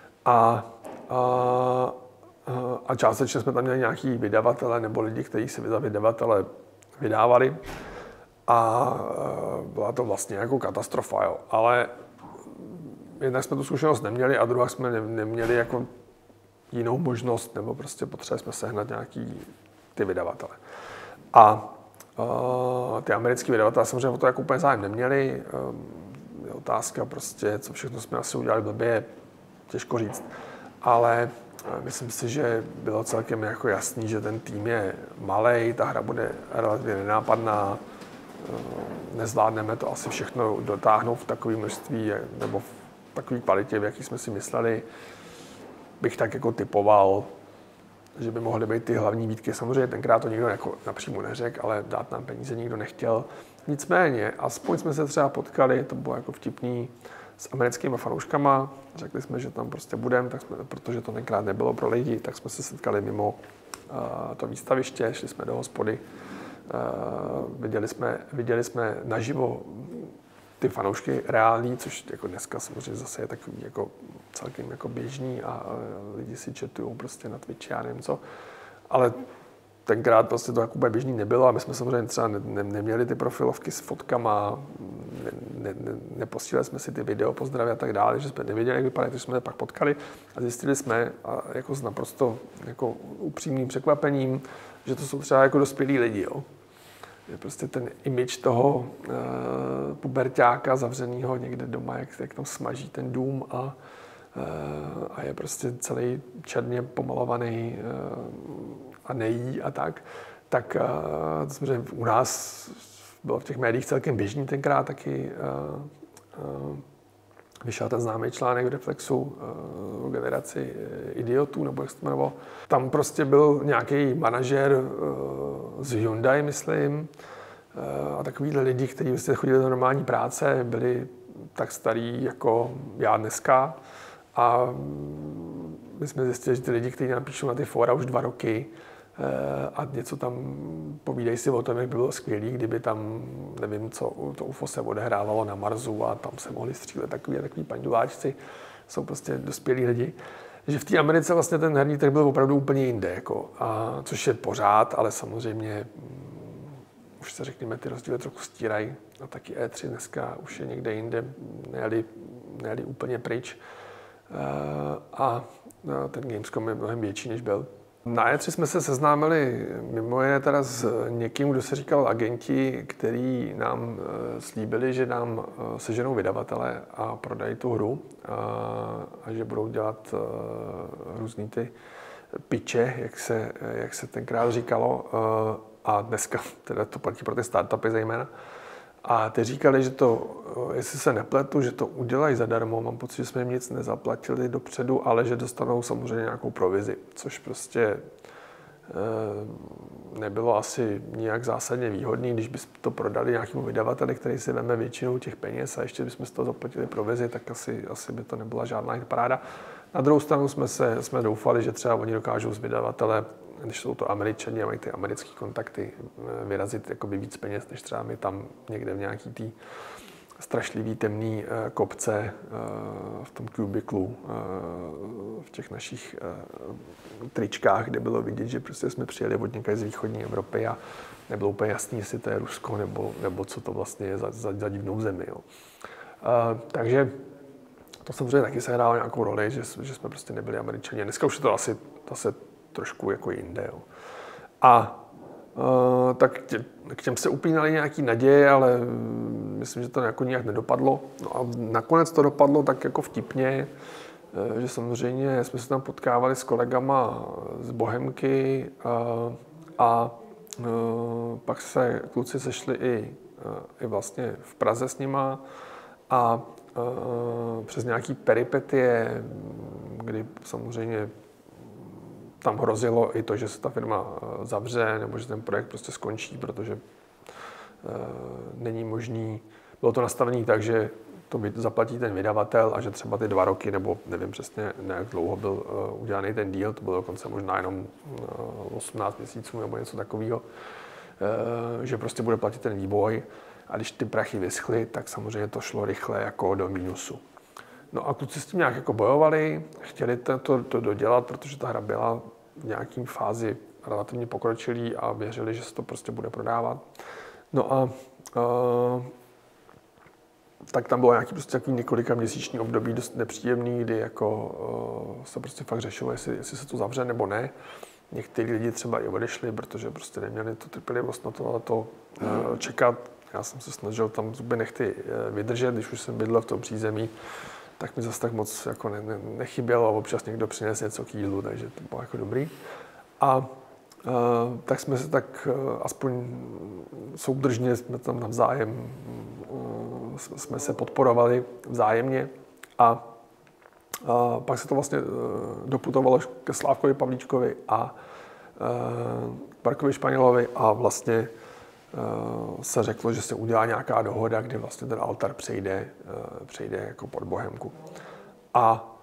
A částečně jsme tam měli nějaký vydavatele nebo lidi, kteří si za vydavatele vydávali. A byla to vlastně jako katastrofa, jo. Ale jednak jsme tu zkušenost neměli a druhá jsme neměli jako jinou možnost, nebo prostě potřebovali jsme sehnat nějaký ty vydavatele. A ty americký vydavatelé samozřejmě o to jako úplně zájem neměli. Je otázka prostě, co všechno jsme asi udělali blbě, těžko říct. Ale myslím si, že bylo celkem jako jasný, že ten tým je malej, ta hra bude relativně nenápadná, nezvládneme to asi všechno dotáhnout v takové množství nebo v takové kvalitě, v jaký jsme si mysleli. Bych tak jako typoval, že by mohly být ty hlavní výtky. Samozřejmě tenkrát to nikdo jako napřímo neřekl, ale dát nám peníze nikdo nechtěl. Nicméně, aspoň jsme se třeba potkali, to bylo jako vtipný, s americkými fanouškama. Řekli jsme, že tam prostě budeme, protože to tenkrát nebylo pro lidi, tak jsme se setkali mimo to výstaviště, šli jsme do hospody. Viděli jsme naživo ty fanoušky reální, což jako dneska samozřejmě zase je takový jako celkem jako běžný a lidi si chatujou prostě na Twitchi, já nevím co. Ale tenkrát prostě to jako úplně běžný nebylo a my jsme samozřejmě třeba neměli ty profilovky s fotkama, neposílali jsme si ty video pozdravy a tak dále, že jsme nevěděli, jak vypadá, takže jsme je pak potkali a zjistili jsme a jako s naprosto jako upřímným překvapením, že to jsou třeba jako dospělí lidi, jo. Je prostě ten image toho puberťáka zavřenýho někde doma, jak tam smaží ten dům a je prostě celý černě pomalovaný a nejí a tak samozřejmě u nás bylo v těch médiích celkem běžný tenkrát taky. Vyšel ten známý článek v Reflexu o generaci idiotů, nebo jak se to jmenovalo. Tam prostě byl nějaký manažer z Hyundai, myslím, a takovýhle lidi, kteří vlastně chodili do normální práce, byli tak starý jako já dneska. A my jsme zjistili, že ty lidi, kteří napíšou na ty fóra už 2 roky a něco tam povídají si o tom, jak by bylo skvělý, kdyby tam, nevím co, to UFO se odehrávalo na Marsu a tam se mohli střílet takový panduláčci, jsou prostě dospělí lidi. Že v té Americe vlastně ten herní trh byl opravdu úplně jinde, jako, což je pořád, ale samozřejmě už se řekněme, ty rozdíly trochu stírají a taky E3 dneska už je někde jinde, nejeli úplně pryč a ten Gamescom je mnohem větší, než byl. Na E3 jsme se seznámili mimo jiné teda s někým, kdo se říkal agenti, který nám slíbili, že nám seženou vydavatele a prodají tu hru a že budou dělat různý ty pitche, jak se tenkrát říkalo, a dneska teda to platí pro ty startupy zejména. A ty říkali, že to, jestli se nepletu, že to udělají zadarmo. Mám pocit, že jsme jim nic nezaplatili dopředu, ale že dostanou samozřejmě nějakou provizi, což prostě nebylo asi nijak zásadně výhodný, když bychom to prodali nějakému vydavateli, který si veme většinou těch peněz a ještě bychom z toho zaplatili provizi, tak asi by to nebyla žádná paráda. Na druhou stranu jsme doufali, že třeba oni dokážou z vydavatele, když jsou to Američani a mají ty americké kontakty, vyrazit jakoby víc peněz, než třeba my tam někde v nějaký tý strašlivý temný kopce v tom kubiklu, v těch našich tričkách, kde bylo vidět, že prostě jsme přijeli od někde z východní Evropy a nebylo úplně jasný, jestli to je Rusko nebo co to vlastně je za divnou zemi. Jo. Takže to samozřejmě taky sehrálo nějakou roli, že jsme prostě nebyli Američani. Dneska už je to asi zase trošku jako jinde. Jo. A tak k těm se upínaly nějaký naděje, ale myslím, že to jako nějak nedopadlo. No a nakonec to dopadlo tak jako vtipně, že samozřejmě jsme se tam potkávali s kolegama z Bohemky a Pak se kluci sešli i vlastně v Praze s nima a přes nějaký peripetie, kdy samozřejmě tam hrozilo i to, že se ta firma zavře nebo že ten projekt prostě skončí, protože není možný. Bylo to nastavené tak, že to zaplatí ten vydavatel a že třeba ty 2 roky, nebo nevím přesně, jak dlouho byl udělaný ten deal, to bylo dokonce možná jenom 18 měsíců nebo něco takového, že prostě bude platit ten vývoj a když ty prachy vyschly, tak samozřejmě to šlo rychle jako do mínusu. No a kluci s tím nějak jako bojovali, chtěli to dodělat, protože ta hra byla v nějakým fázi relativně pokročilý a věřili, že se to prostě bude prodávat. No a tak tam bylo nějaký prostě takový několika měsíční období dost nepříjemný, kdy jako se prostě fakt řešilo, jestli se to zavře nebo ne. Někteří lidi třeba i odešli, protože prostě neměli tu trpělivost na to čekat. Já jsem se snažil tam zuby nechty vydržet, když už jsem bydlel v tom přízemí, tak mi zase tak moc jako nechybělo a občas někdo přines něco k jídlu, takže to bylo jako dobrý. A tak jsme se tak aspoň soudržně jsme tam navzájem jsme se podporovali vzájemně a pak se to vlastně doputovalo ke Slávkovi Pavlíčkovi a Markovi Španělovi a vlastně se řeklo, že se udělá nějaká dohoda, kdy vlastně ten altar přejde jako pod Bohemku. A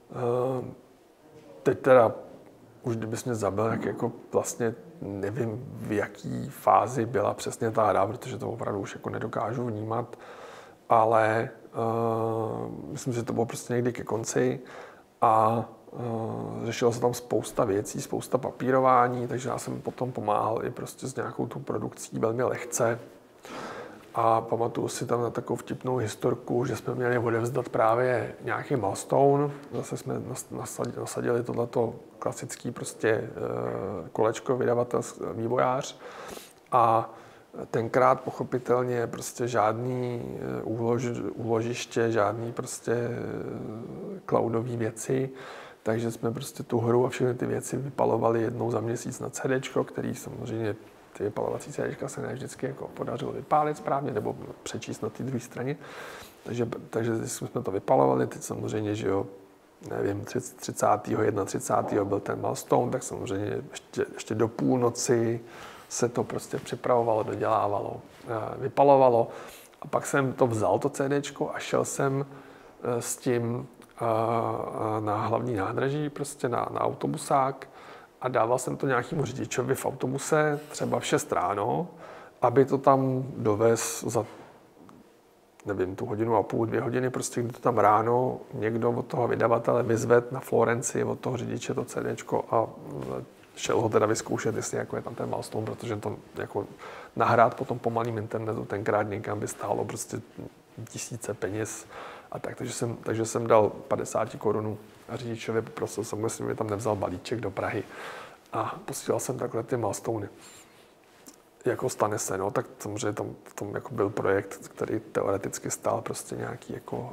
teď teda už kdybys mě zabil, tak jako vlastně nevím, v jaký fázi byla přesně ta hra, protože to opravdu už jako nedokážu vnímat, ale myslím, že to bylo prostě někdy ke konci a řešilo se tam spousta věcí, spousta papírování, takže já jsem potom pomáhal i prostě s nějakou tu produkcí velmi lehce. A pamatuju si tam na takovou vtipnou historku, že jsme měli odevzdat právě nějaký milestone. Zase jsme nasadili tohleto klasický prostě kolečko vydavatelský vývojář. A tenkrát pochopitelně prostě žádný úložiště, žádný prostě cloudové věci. Takže jsme prostě tu hru a všechny ty věci vypalovali jednou za měsíc na CDčko, který samozřejmě ty vypalovací CDčka se ne vždycky jako podařilo vypálit správně nebo přečíst na té druhé straně. Takže jsme to vypalovali, teď samozřejmě, že jo, nevím, 30. 31. byl ten milestone, tak samozřejmě ještě do půlnoci se to prostě připravovalo, dodělávalo, vypalovalo. A pak jsem to vzal, to CDčko, a šel jsem s tím na hlavní nádraží, prostě na autobusák a dával jsem to nějakému řidičovi v autobuse, třeba v 6 ráno, aby to tam dovez za, nevím, tu 1,5 hodiny, 2 hodiny, prostě kdy to tam ráno někdo od toho vydavatele vyzved na Florenci, od toho řidiče to CDčko a šel ho teda vyzkoušet, jestli jako je tam ten milestone, protože to jako nahrát po tom pomalým internetu tenkrát někam by stálo prostě tisíce peněz a tak, takže jsem dal 50 korun a řidičovi poprosil jsem, jestli mi tam nevzal balíček do Prahy a posílal jsem takhle ty milestony. Jako stane se, no, tak samozřejmě tam v tom jako byl projekt, který teoreticky stál prostě nějaký jako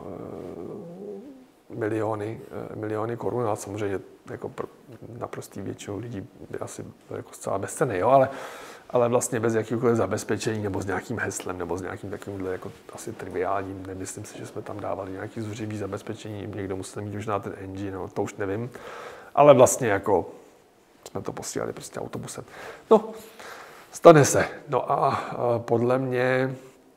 miliony korun, ale samozřejmě jako naprostý většinu lidí by asi byl jako zcela bezcenný, jo, ale vlastně bez jakýkoliv zabezpečení nebo s nějakým heslem nebo s nějakým takovýmhle jako asi triviálním. Nemyslím si, že jsme tam dávali nějaký zuřivý zabezpečení, někdo musel mít možná ten engine, no, to už nevím, ale vlastně jako jsme to posílali prostě autobusem. No, stane se. No a podle mě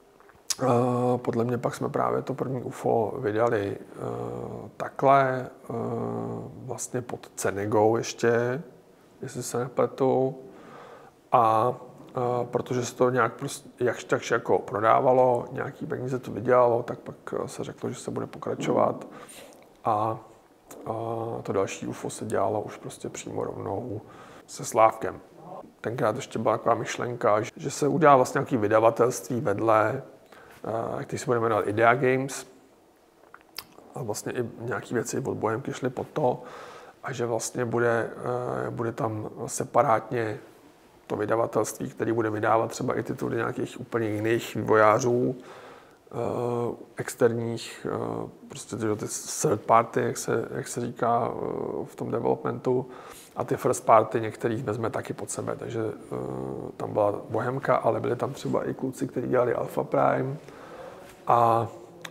pak jsme právě to první UFO vydali takhle, vlastně pod Cenegou ještě, jestli se nepletu. A protože se to nějak prostě jakž takž jako prodávalo, nějaký peníze to vydělalo, tak pak se řeklo, že se bude pokračovat. A to další UFO se dělalo už prostě přímo rovnou se Slávkem. Tenkrát ještě byla taková myšlenka, že se udělá vlastně nějaké vydavatelství vedle, který se bude jmenovat Idea Games. A vlastně i nějaké věci od Bohemky šly pod to. A že vlastně bude tam separátně to vydavatelství, který bude vydávat třeba i tituly nějakých úplně jiných vývojářů, externích, prostě ty third party, jak se říká v tom developmentu, a ty first party některých vezme taky pod sebe. Takže tam byla Bohemka, ale byli tam třeba i kluci, kteří dělali Alpha Prime. A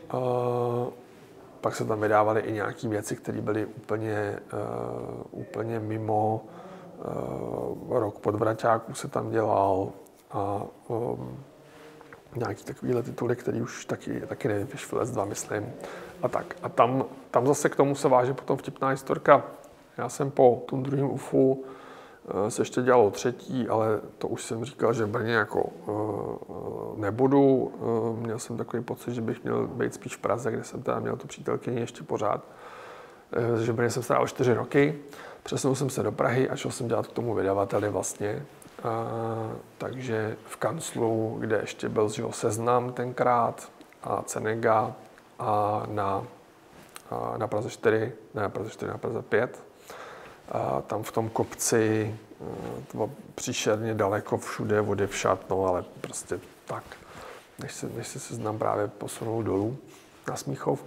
pak se tam vydávaly i nějaké věci, které byly úplně mimo. Rok Podvraťáků se tam dělal a nějaký takovýhle tituly, který už taky nevím, Fishfillets 2, myslím. A tak. A tam zase k tomu se váže potom vtipná historka. Já jsem po tom druhém UFU se ještě dělalo třetí, ale to už jsem říkal, že v Brně jako nebudu. Měl jsem takový pocit, že bych měl být spíš v Praze, kde jsem teda měl tu přítelkyni ještě pořád. Že v Brně jsem strávil 4 roky. Přesunul jsem se do Prahy a šel jsem dělat k tomu vydavateli vlastně. Takže v kanclu, kde ještě byl Seznam tenkrát a Cenega a na Praze 4, ne Praze 4, na Praze 5. A tam v tom kopci, to bylo příšerně daleko všude, vody všat, no ale prostě tak, než se Seznam právě posunul dolů na Smíchov.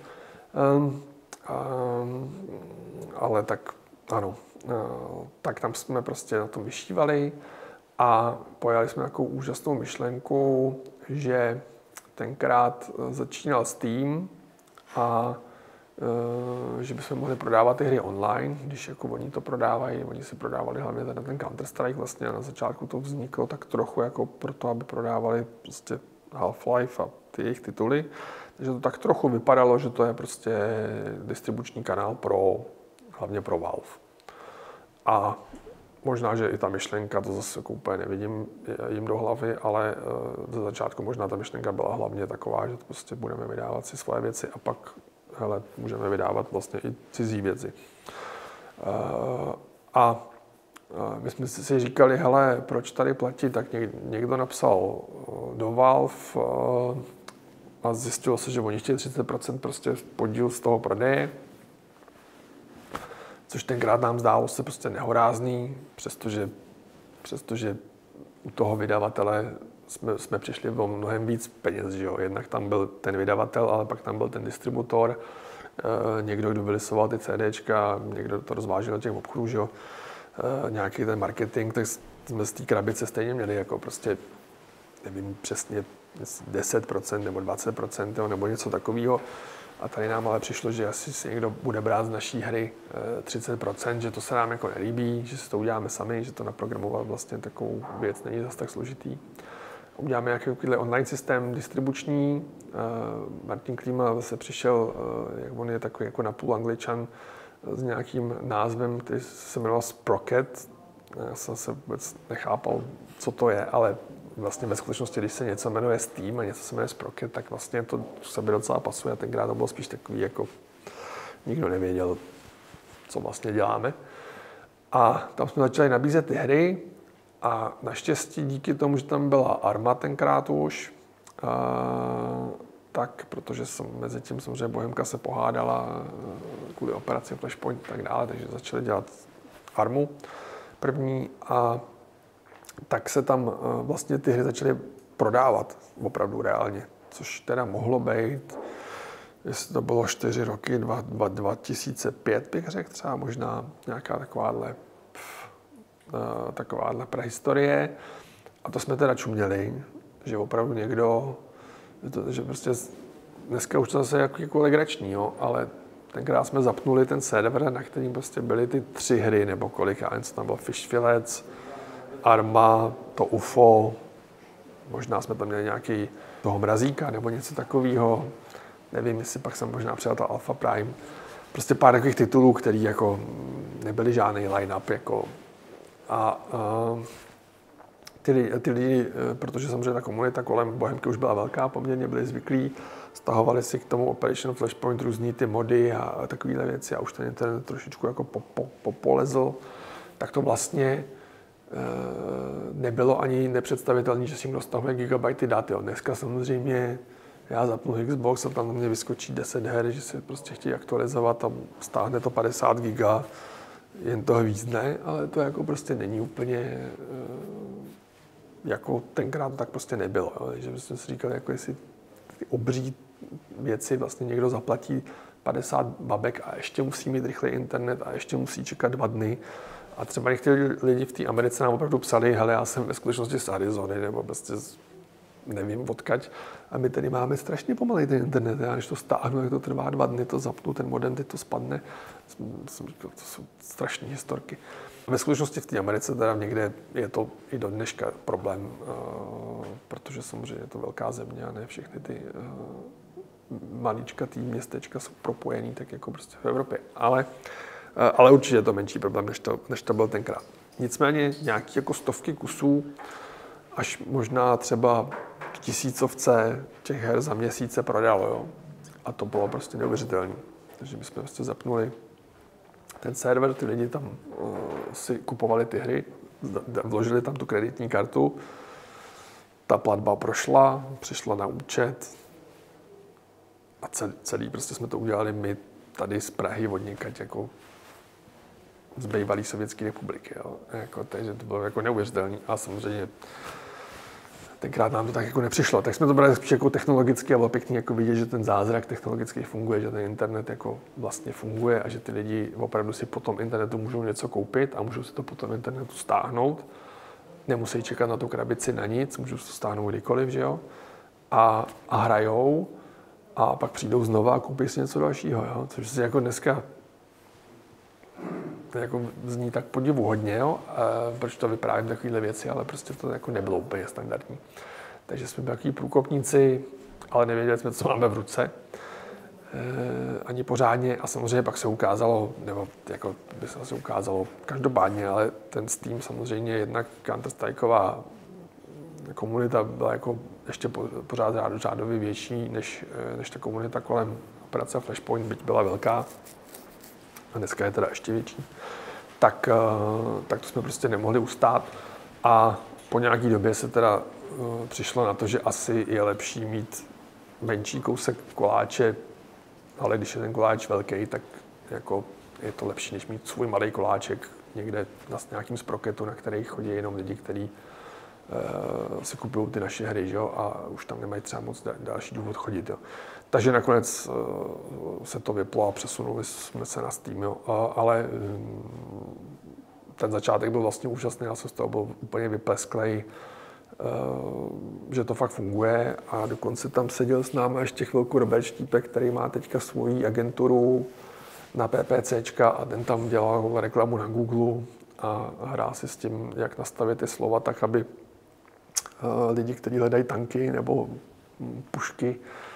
Ale tak ano, tak tam jsme prostě na tom vyšívali a pojali jsme takovou úžasnou myšlenku, že tenkrát začínal Steam a že bychom mohli prodávat ty hry online, když jako oni to prodávají, oni si prodávali hlavně ten Counter-Strike vlastně a na začátku to vzniklo tak trochu jako proto, aby prodávali prostě Half-Life a ty jejich tituly. Takže to tak trochu vypadalo, že to je prostě distribuční kanál hlavně pro Valve. A možná, že i ta myšlenka, to zase jako úplně nevidím jim do hlavy, ale ze začátku možná ta myšlenka byla hlavně taková, že prostě budeme vydávat si svoje věci a pak hele, můžeme vydávat vlastně i cizí věci. A my jsme si říkali, hele, proč tady platit, tak někdo napsal do Valve a zjistilo se, že oni chtějí 30% prostě podíl z toho prodeje, což tenkrát nám zdálo se prostě nehorázný, přestože u toho vydavatele jsme přišli o mnohem víc peněz, že jo. Jednak tam byl ten vydavatel, ale pak tam byl ten distributor, někdo, kdo vylisoval ty CDčka, někdo to rozvážel do těch obchodů, že jo. Nějaký ten marketing, tak jsme z té krabice stejně měli jako prostě, nevím přesně, 10% nebo 20%, jo, nebo něco takového. A tady nám ale přišlo, že asi si někdo bude brát z naší hry 30%, že to se nám jako nelíbí, že si to uděláme sami, že to naprogramovat vlastně takovou věc není zase tak složitý. Uděláme nějaký online systém distribuční. Martin Klíma zase přišel, jak on je takový jako napůl Angličan, s nějakým názvem, který se jmenoval Sprocket. Já jsem se vůbec nechápal, co to je, ale vlastně ve skutečnosti, když se něco jmenuje Steam a něco se jmenuje Sprocket, tak vlastně to sebe docela pasuje. A tenkrát to bylo spíš takový, jako nikdo nevěděl, co vlastně děláme. A tam jsme začali nabízet ty hry a naštěstí díky tomu, že tam byla Arma tenkrát už, tak, protože mezi tím samozřejmě Bohemka se pohádala kvůli operaci Flashpoint a tak dále, takže začali dělat Armu první a tak se tam vlastně ty hry začaly prodávat opravdu reálně, což teda mohlo být, jestli to bylo 4 roky, 2005 bych řekl třeba, možná nějaká takováhle prehistorie. A to jsme teda čuměli, že opravdu někdo, že prostě dneska už to zase jako legrační, jo, ale tenkrát jsme zapnuli ten server, na kterým prostě byly ty 3 hry nebo kolik, já nevím, co tam bylo, Fishfillets, Arma, to UFO, možná jsme tam měli nějaký toho Mrazíka nebo něco takového, nevím, jestli pak jsem možná přijal ta Alpha Prime. Prostě pár takových titulů, který jako nebyly žádný line-up, jako ty lidi, protože samozřejmě ta komunita kolem Bohemky už byla velká, poměrně byli zvyklí, stahovali si k tomu Operation Flashpoint různý ty mody a takovéhle věci a už ten internet trošičku jako popolezl, tak to vlastně nebylo ani nepředstavitelné, že si někdo stahuje gigabajty dat. Jo. Dneska samozřejmě já zapnu Xbox a tam na mě vyskočí 10 her, že si prostě chtějí aktualizovat a stáhne to 50 giga, jen toho víc ne, ale to jako prostě není úplně jako tenkrát tak prostě nebylo. Jo. Takže jsme si říkali, jako jestli ty obří věci vlastně někdo zaplatí 50 babek a ještě musí mít rychlý internet a ještě musí čekat 2 dny. A třeba někteří lidi v té Americe nám opravdu psali, hele, já jsem ve skutečnosti z Arizony, nebo prostě nevím odkaď. A my tady máme strašně pomalej ten internet. Já když to stáhnu, jak to trvá 2 dny, to zapnu, ten modem, teď to spadne. To jsou strašné historky. Ve skutečnosti v té Americe teda někde je to i do dneška problém, protože samozřejmě je to velká země a ne všechny ty maličkatý městečka jsou propojený, tak jako prostě v Evropě. Ale určitě je to menší problém, než to byl tenkrát. Nicméně nějaký jako stovky kusů, až možná třeba 1000 těch her za měsíc se prodalo, jo. A to bylo prostě neuvěřitelné. Takže my jsme prostě zapnuli ten server, ty lidi tam si kupovali ty hry, vložili tam tu kreditní kartu, ta platba prošla, přišla na účet a celý prostě jsme to udělali my tady z Prahy od někať jako z bývalé Sovětské republiky. Jo. Jako, takže to bylo jako neuvěřitelné a samozřejmě tenkrát nám to tak jako nepřišlo. Tak jsme to brali spíš jako technologicky a bylo pěkný jako vidět, že ten zázrak technologicky funguje, že ten internet jako vlastně funguje a že ty lidi opravdu si po tom internetu můžou něco koupit a můžou si to po tom internetu stáhnout. Nemusí čekat na tu krabici na nic, můžou si to stáhnout kdykoliv, že jo. A hrajou a pak přijdou znova a koupí si něco dalšího, jo. Což si jako dneska to jako zní tak podivuhodně, jo? Proč to vyprávím takovéhle věci, ale prostě to jako nebylo úplně standardní. Takže jsme byli takový průkopníci, ale nevěděli jsme, co máme v ruce. Ani pořádně a samozřejmě pak se ukázalo, nebo jako by se asi ukázalo každopádně, ale ten Steam samozřejmě jednak Counter-Strikeová komunita byla jako ještě pořád řádově větší než ta komunita kolem operace Flashpoint, byť byla velká. A dneska je teda ještě větší, tak to jsme prostě nemohli ustát a po nějaký době se teda přišlo na to, že asi je lepší mít menší kousek koláče, ale když je ten koláč velký, tak jako je to lepší, než mít svůj malý koláček někde na nějakým sproketu, na který chodí jenom lidi, kteří si kupují ty naše hry, že jo, a už tam nemají třeba moc další důvod chodit, jo. Takže nakonec se to vyplo a přesunuli jsme se na Steam, jo. Ale ten začátek byl vlastně úžasný, já jsem z toho byl úplně vyplesklej, že to fakt funguje a dokonce tam seděl s námi ještě chvilku Robert Štípek, který má teďka svoji agenturu na PPCčka a ten tam dělal reklamu na Google a hrál si s tím, jak nastavit ty slova tak, aby lidi, kteří hledají tanky nebo pušky,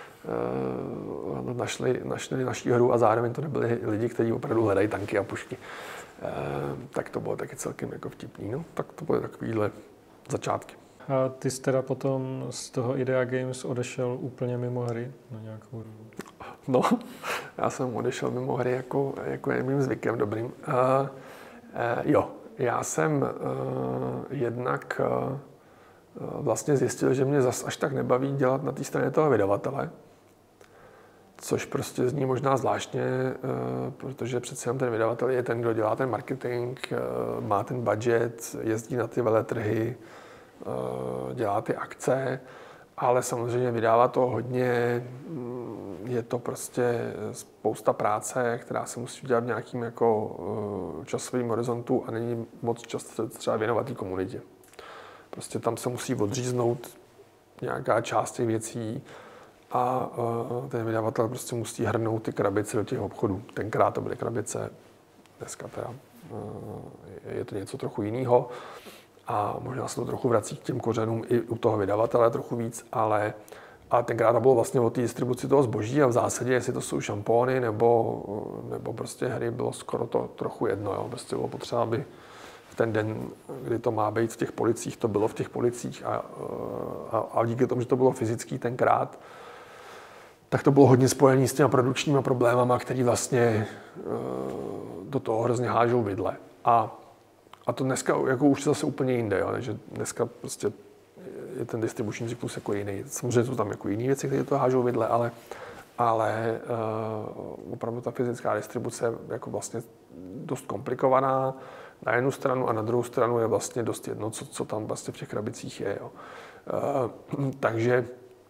našli naší hru a zároveň to nebyli lidi, kteří opravdu hledají tanky a pušky. Tak to bylo taky celkem jako vtipný. No? Tak to byly takovýhle začátky. A ty jsi teda potom z toho Idea Games odešel úplně mimo hry na nějakou dobu? No, já jsem odešel mimo hry jako je mým zvykem dobrým. Jo, já jsem jednak vlastně zjistil, že mě zas až tak nebaví dělat na té straně toho vydavatele, což prostě zní možná zvláštně, protože přece jen ten vydavatel je ten, kdo dělá ten marketing, má ten budget, jezdí na ty veletrhy, dělá ty akce, ale samozřejmě vydává to hodně, je to prostě spousta práce, která se musí dělat v nějakým jako časovým horizontu a není moc často třeba věnovat té komunitě. Prostě tam se musí odříznout nějaká část těch věcí a ten vydavatel prostě musí hrnout ty krabice do těch obchodů. Tenkrát to byly krabice, dneska teda je to něco trochu jiného a možná se to trochu vrací k těm kořenům i u toho vydavatele trochu víc, ale tenkrát to bylo vlastně o té distribuci toho zboží a v zásadě, jestli to jsou šampóny nebo prostě hry, bylo skoro to trochu jedno. Jo. Prostě bylo potřeba, aby v ten den, kdy to má být v těch policích, to bylo v těch policích a díky tomu, že to bylo fyzický tenkrát, tak to bylo hodně spojené s těma produkčníma problémama, který vlastně do toho hrozně hážou vidle. A to dneska jako už zase úplně jinde, jo? Takže dneska prostě je ten distribuční cyklus jako jiný. Samozřejmě jsou tam jako jiné věci, které to hážou vidle, ale opravdu ta fyzická distribuce je jako vlastně dost komplikovaná na jednu stranu a na druhou stranu je vlastně dost jedno, co tam vlastně v těch krabicích je. Jo? Takže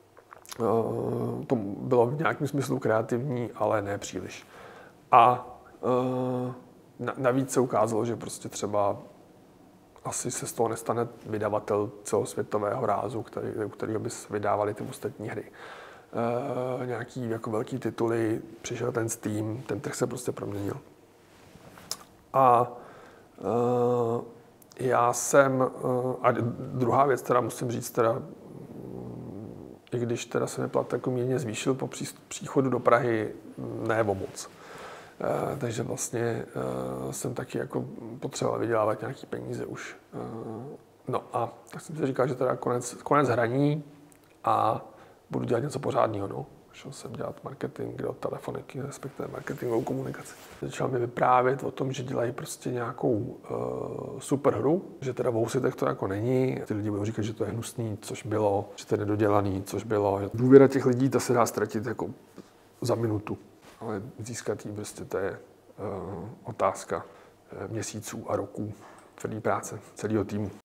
to bylo v nějakém smyslu kreativní, ale ne příliš. A navíc se ukázalo, že prostě třeba asi se z toho nestane vydavatel celosvětového rázu, u kterého by se vydávaly ty ostatní hry. Nějaký jako velký tituly, přišel ten Steam, ten trh se prostě proměnil. A já jsem, a druhá věc, teda musím říct, teda, i když teda se mi plat jako mírně zvýšil po příchodu do Prahy, ne o moc. Takže vlastně jsem taky jako potřeboval vydělávat nějaký peníze už. No a tak jsem si říkal, že teda konec hraní a budu dělat něco pořádného. No. Šel jsem dělat marketing do telefoniky, respektive marketingovou komunikaci. Začal mi vyprávět o tom, že dělají prostě nějakou super hru, že teda v Housitech to jako není. Ty lidi budou říkat, že to je hnusný, což bylo, že to je nedodělaný, což bylo. Důvěra těch lidí, ta se dá ztratit jako za minutu. Ale získat jí prostě to je otázka měsíců a roků tvrdý práce celého týmu.